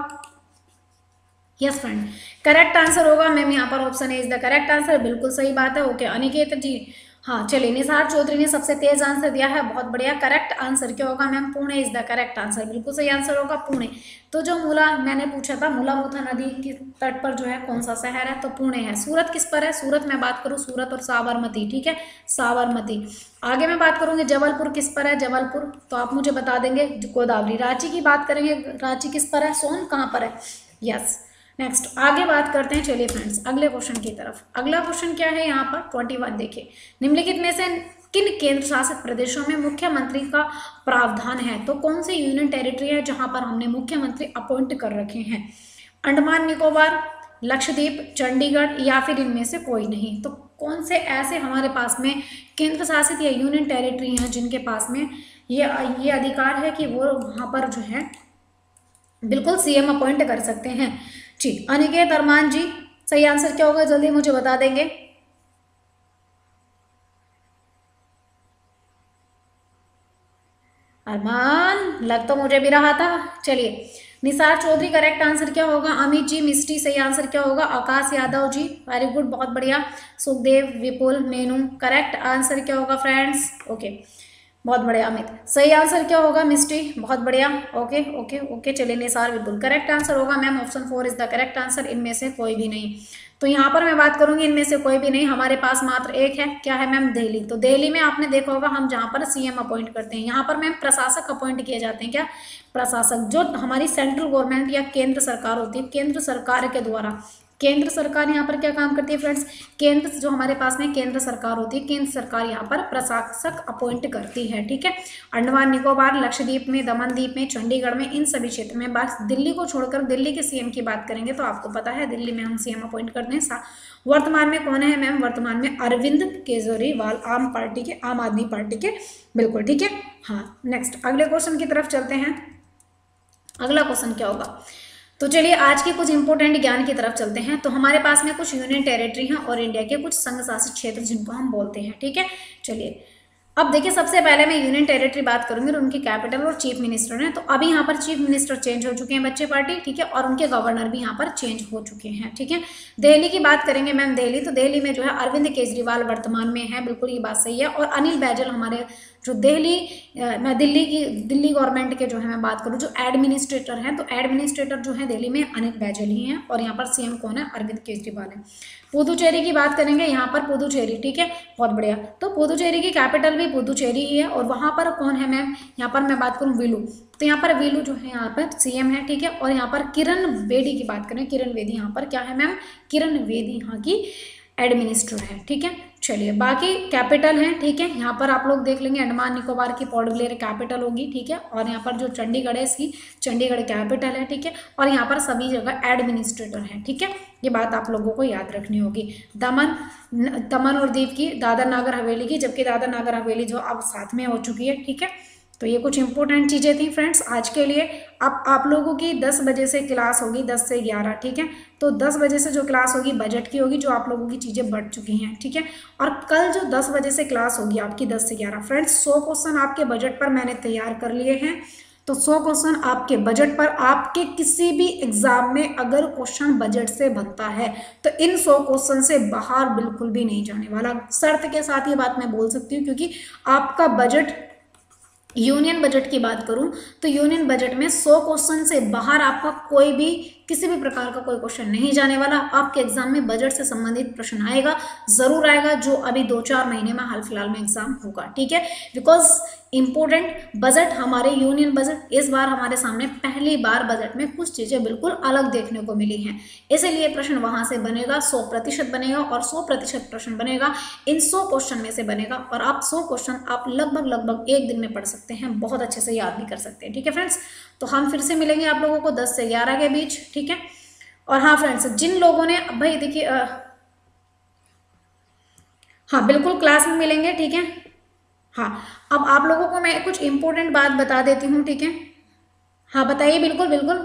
यस फ्रेंड, करेक्ट आंसर होगा मैम यहाँ पर option A is the correct answer. बिल्कुल सही बात है। ओके अनिकेत जी, हाँ चलिए, निसार चौधरी ने सबसे तेज आंसर दिया है, बहुत बढ़िया। करेक्ट आंसर क्या होगा ma'am? Pune is the correct answer, बिल्कुल सही आंसर होगा पुणे। तो जो मूला मैंने पूछा था, मुलामुथा नदी के तट पर जो है कौन सा शहर है, तो पुणे है। सूरत किस पर है? सूरत में बात करूँ, सूरत और साबरमती, ठीक है, साबरमती। आगे मैं बात करूंगी जबलपुर किस पर है? जबलपुर तो आप मुझे बता देंगे गोदावरी। रांची की बात करेंगे, रांची किस पर है? सोन कहाँ पर है? यस। नेक्स्ट आगे बात करते हैं, चलिए फ्रेंड्स अगले क्वेश्चन की तरफ। अगला क्वेश्चन क्या है यहाँ पर? ट्वेंटी वन देखिए, निम्नलिखित में से किन केंद्र शासित प्रदेशों में मुख्यमंत्री का प्रावधान है? तो कौन सी यूनियन टेरिटरी है जहां पर हमने मुख्यमंत्री अपॉइंट कर रखे हैं? अंडमान निकोबार, लक्षद्वीप, चंडीगढ़ या फिर इनमें से कोई नहीं? तो कौन से ऐसे हमारे पास में केंद्र शासित या यूनियन टेरिटरी हैं जिनके पास में ये ये अधिकार है कि वो वहां पर जो है बिल्कुल सीएम अपॉइंट कर सकते हैं? जी अनिकेत, अरमान जी, सही आंसर क्या होगा? जल्दी मुझे बता देंगे। अरमान, लग तो मुझे भी रहा था। चलिए, निसार चौधरी करेक्ट आंसर क्या होगा? अमित जी, मिस्टी सही आंसर क्या होगा? आकाश यादव जी, वेरी गुड, बहुत बढ़िया। सुखदेव, विपुल, मेनू, करेक्ट आंसर क्या होगा फ्रेंड्स? ओके बहुत बढ़िया। अमित, सही आंसर क्या होगा? मिस्टी, बहुत बढ़िया। ओके ओके ओके, चलिए निसार, विपुल, करेक्ट आंसर होगा ma'am option four is the correct answer, इनमें से कोई भी नहीं। तो यहाँ पर मैं बात करूंगी इनमें से कोई भी नहीं, हमारे पास मात्र एक है, क्या है मैम? दिल्ली। तो दिल्ली में आपने देखा होगा हम जहाँ पर सीएम अपॉइंट करते हैं, यहाँ पर मैम प्रशासक अपॉइंट किए जाते हैं। क्या? प्रशासक, जो हमारी सेंट्रल गवर्नमेंट या केंद्र सरकार होती है, केंद्र सरकार के द्वारा, केंद्र सरकार यहाँ पर क्या काम करती है फ्रेंड्स? केंद्र जो हमारे पास में केंद्र सरकार होती है, केंद्र सरकार यहाँ पर प्रशासक अपॉइंट करती है, ठीक है। अंडमान निकोबार, लक्षद्वीप में, दमन द्वीप में, चंडीगढ़ में, इन सभी क्षेत्र में, बात दिल्ली को छोड़कर दिल्ली के सीएम की बात करेंगे तो आपको पता है दिल्ली में हम सीएम अपॉइंट करते हैं। वर्तमान में कौन है मैम? वर्तमान में अरविंद केजरीवाल, आम पार्टी के, आम आदमी पार्टी के, बिल्कुल ठीक है। हाँ नेक्स्ट अगले क्वेश्चन की तरफ चलते हैं। अगला क्वेश्चन क्या होगा? तो चलिए आज के कुछ इंपॉर्टेंट ज्ञान की तरफ चलते हैं। तो हमारे पास में कुछ यूनियन टेरिटरी हैं और इंडिया के कुछ संघ शासित क्षेत्र जिनको हम बोलते हैं, ठीक है। चलिए अब देखिए, सबसे पहले मैं यूनियन टेरिटरी बात करूंगी और उनकी कैपिटल और चीफ मिनिस्टर हैं। तो अभी यहाँ पर चीफ मिनिस्टर चेंज हो चुके हैं बच्चे पार्टी, ठीक है, और उनके गवर्नर भी यहाँ पर चेंज हो चुके हैं, ठीक है। दिल्ली की बात करेंगे मैम, दिल्ली, तो दिल्ली में जो है अरविंद केजरीवाल वर्तमान में है, बिल्कुल ये बात सही है। और अनिल बैजल हमारे जो दिल्ली मैं दिल्ली की दिल्ली गवर्नमेंट के जो है मैं बात करूँ जो एडमिनिस्ट्रेटर हैं, तो एडमिनिस्ट्रेटर जो है दिल्ली में अनिल बैजल ही हैं और यहाँ पर सीएम कौन है? अरविंद केजरीवाल है। पुदुचेरी की बात करेंगे, यहाँ पर पुदुचेरी, ठीक है, बहुत बढ़िया। तो पुदुचेरी की कैपिटल भी पुदुचेरी ही है और वहाँ पर कौन है मैम? यहाँ पर मैं बात करूँ वेलू, तो यहाँ पर वेलू जो है यहाँ पर सीएम है, ठीक है। और यहाँ पर किरण बेदी की बात करें, किरण बेदी यहाँ पर क्या है मैम? किरण बेदी यहाँ की एडमिनिस्ट्रेटर है, ठीक है। चलिए बाकी कैपिटल है, ठीक है, यहाँ पर आप लोग देख लेंगे अंडमान निकोबार की पोर्ट ब्लेयर कैपिटल होगी, ठीक है। और यहाँ पर जो चंडीगढ़ है इसकी चंडीगढ़ कैपिटल है, ठीक है। और यहाँ पर सभी जगह एडमिनिस्ट्रेटर है, ठीक है, ये बात आप लोगों को याद रखनी होगी। दमन दमन और दीव की, दादर नागर हवेली की, जबकि दादर नागर हवेली जो अब साथ में हो चुकी है, ठीक है। तो ये कुछ इंपॉर्टेंट चीज़ें थी फ्रेंड्स आज के लिए। अब आप लोगों की दस बजे से क्लास होगी, दस से ग्यारह, ठीक है। तो दस बजे से जो क्लास होगी बजट की होगी, जो आप लोगों की चीज़ें बढ़ चुकी हैं, ठीक है। और कल जो दस बजे से क्लास होगी आपकी दस से ग्यारह, फ्रेंड्स सौ क्वेश्चन आपके बजट पर मैंने तैयार कर लिए हैं, तो सौ क्वेश्चन आपके बजट पर, आपके किसी भी एग्जाम में अगर क्वेश्चन बजट से बनता है तो इन सौ क्वेश्चन से बाहर बिल्कुल भी नहीं जाने वाला। शर्त के साथ ये बात मैं बोल सकती हूँ, क्योंकि आपका बजट, यूनियन बजट की बात करूं तो यूनियन बजट में सौ क्वेश्चन से बाहर आपका कोई भी किसी भी प्रकार का कोई क्वेश्चन नहीं जाने वाला। आपके एग्जाम में बजट से संबंधित प्रश्न आएगा, जरूर आएगा, जो अभी दो चार महीने में हाल फिलहाल में एग्जाम होगा, ठीक है। बिकॉज इंपोर्टेंट बजट, हमारे यूनियन बजट इस बार हमारे सामने पहली बार बजट में कुछ चीजें बिल्कुल अलग देखने को मिली हैं, इसीलिए प्रश्न वहां से बनेगा, सौ प्रतिशत बनेगा, और सौ प्रतिशत प्रश्न बनेगा इन सौ क्वेश्चन में से बनेगा, और आप सौ क्वेश्चन आप लगभग लगभग एक दिन में पढ़ सकते हैं, बहुत अच्छे से याद भी कर सकते हैं, ठीक है फ्रेंड्स। तो हम फिर से मिलेंगे आप लोगों को दस से ग्यारह के बीच, ठीक है। और हाँ फ्रेंड्स, जिन लोगों ने, भाई देखिए, हाँ बिल्कुल क्लास में मिलेंगे, ठीक है। हाँ, अब आप लोगों को मैं कुछ इंपॉर्टेंट बात बता देती हूँ, ठीक है। हाँ बताइए, बिल्कुल बिल्कुल।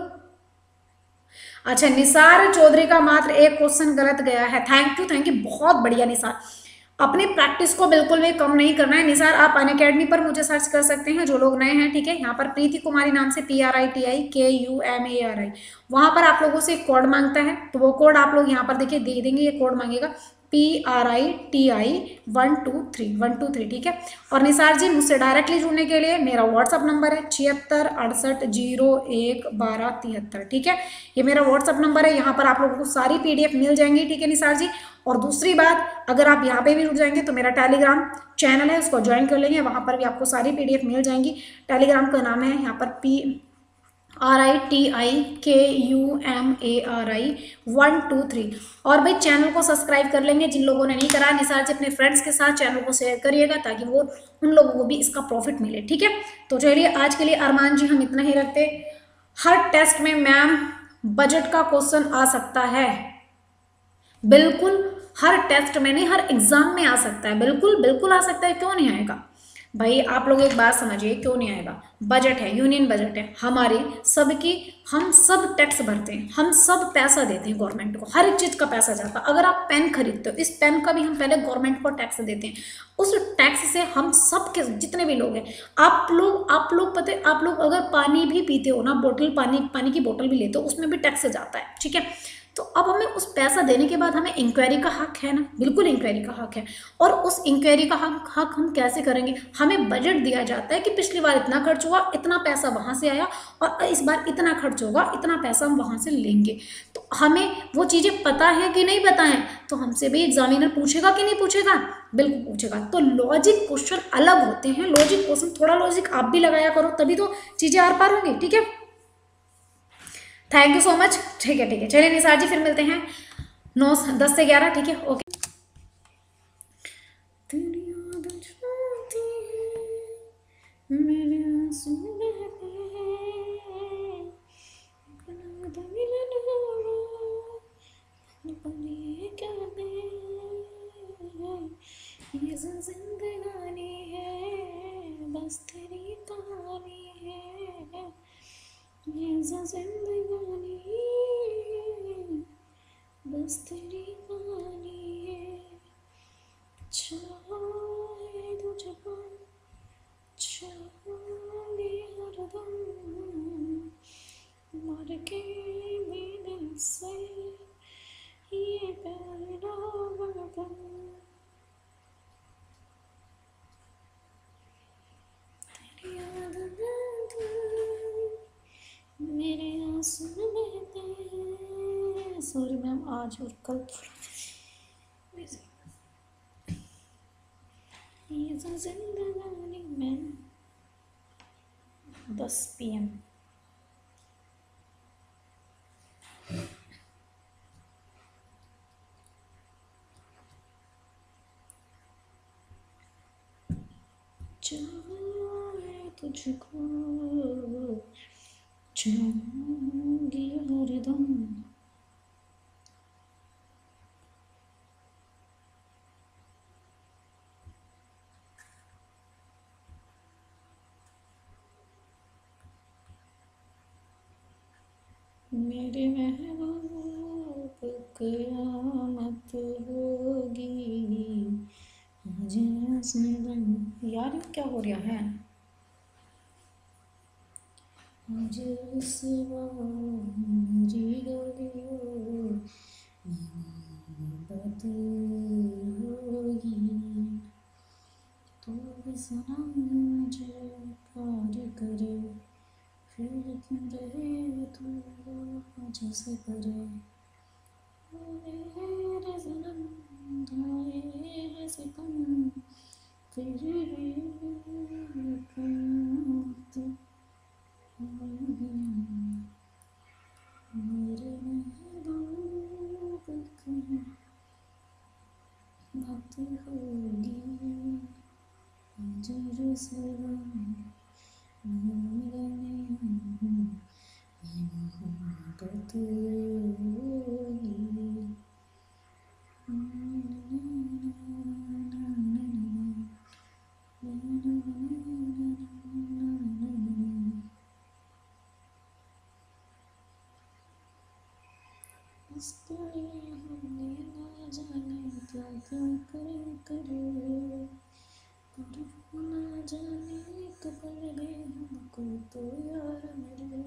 अच्छा, निसार चौधरी का मात्र एक क्वेश्चन गलत गया है, थैंक यू थैंक यू, बहुत बढ़िया निसार। अपनी प्रैक्टिस को बिल्कुल भी कम नहीं करना है निसार, आप अनअकैडमी पर मुझे सर्च कर सकते हैं जो लोग नए हैं, ठीक है। यहाँ पर प्रीति कुमारी नाम से, P R I T I K U M A R I, वहां पर आप लोगों से एक कोड मांगता है, तो वो कोड आप लोग यहाँ पर देखिए दे देंगे, ये कोड मांगेगा P R I T I one two three one two three ठीक है। और निसार जी, मुझसे डायरेक्टली जुड़ने के लिए मेरा व्हाट्सअप नंबर है छिहत्तर अड़सठ जीरो एक बारह तिहत्तर, ठीक है। ये मेरा व्हाट्सअप नंबर है, यहाँ पर आप लोगों को सारी पीडीएफ मिल जाएंगी, ठीक है निसार जी। और दूसरी बात, अगर आप यहाँ पे भी जुड़ जाएंगे तो मेरा टेलीग्राम चैनल है, उसको ज्वाइन कर लेंगे, वहां पर भी आपको सारी पीडीएफ मिल जाएंगी। टेलीग्राम का नाम है यहाँ पर P R I T I K U M A R I one two three. और भाई चैनल को सब्सक्राइब कर लेंगे जिन लोगों ने नहीं करा, निसार जी अपने फ्रेंड्स के साथ चैनल को शेयर करिएगा ताकि वो उन लोगों को भी इसका प्रॉफिट मिले, ठीक है। तो चलिए आज के लिए अरमान जी हम इतना ही रखते। हर टेस्ट में मैम बजट का क्वेश्चन आ सकता है, बिल्कुल हर टेस्ट में नहीं, हर एग्जाम में आ सकता है, बिल्कुल बिल्कुल आ सकता है, क्यों नहीं आएगा भाई। आप लोग एक बात समझिए, क्यों नहीं आएगा, बजट है, यूनियन बजट है हमारी सबकी, हम सब टैक्स भरते हैं, हम सब पैसा देते हैं गवर्नमेंट को, हर एक चीज का पैसा जाता है। अगर आप पेन खरीदते हो, इस पेन का भी हम पहले गवर्नमेंट को टैक्स देते हैं, उस टैक्स से हम सब के जितने भी लोग हैं, आप लोग आप लोग पता है, आप लोग अगर पानी भी पीते हो ना, बोतल पानी पानी की बोतल भी लेते हो, उसमें भी टैक्स जाता है, ठीक है। तो अब हमें उस पैसा देने के बाद हमें इंक्वायरी का हक है ना, बिल्कुल इंक्वायरी का हक है। और उस इंक्वायरी का हक हक हम कैसे करेंगे, हमें बजट दिया जाता है कि पिछली बार इतना खर्च हुआ, इतना पैसा वहां से आया, और इस बार इतना खर्च होगा, इतना पैसा हम वहां से लेंगे। तो हमें वो चीजें पता है कि नहीं पता है, तो हमसे भी एग्जामिनर पूछेगा कि नहीं पूछेगा, बिल्कुल पूछेगा। तो लॉजिक क्वेश्चन अलग होते हैं, लॉजिक क्वेश्चन, थोड़ा लॉजिक आप भी लगाया करो, तभी तो चीजें आर पार होंगी, ठीक है। थैंक यू सो मच, ठीक है ठीक है, चलिए निसार जी फिर मिलते हैं नौ दस से ग्यारह, ठीक है, ओके। ये जिंदगानी है, बस तेरी कहानी है, ये जिंदगानी बस तेरी कहानी है, चाहे तुझको चाहे हरदम, मर के भी दिल से ये पहला वतन, तेरी याद में मेरे आंसू बहते हैं। सॉरी मैम, आज और कल थोड़ा ये तो जिंदगानी में दस पी एम चाहे तुझको चाहूंगी हरदम, मेरे महबूब कयामत होगी, यार क्या हो रहा है। मुझे सिवा मेरी गलियों में मोहब्बत होगी तो भी सनम मुझे प्यार करे फिर क्यों रहे तू मुझसे परे मेरे सनम धाए है सितम फिर भी प्यार मेरे महबूब की बात होगी जर से मेरे मोहब्बत होगी इसके लिए हमने ना जाने क्या क्या करे करे पर वो ना जाने कब लगे हमको तो यार मेरे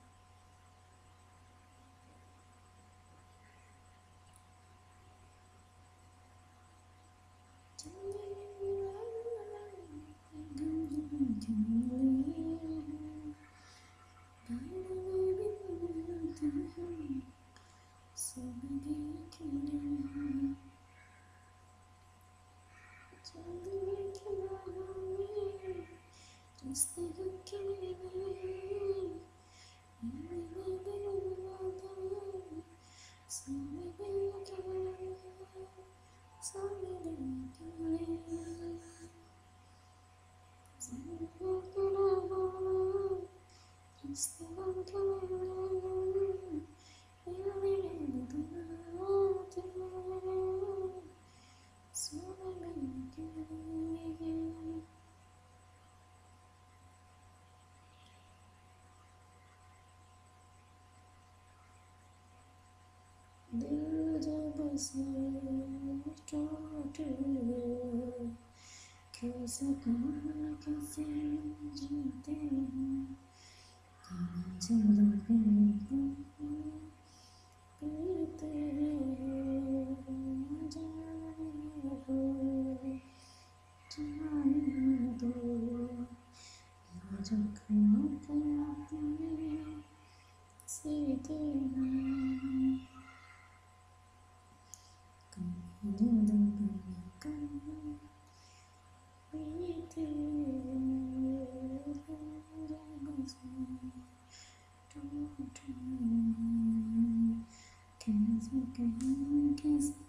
दिल जब से टूटे कैसे कौन कैसे जीते हैं जब पीते जाने हो जाने दो जख्मों को अपने सीते हैं कभी नींद कभी पीते जब से टूटे कैसे कहीं कैसे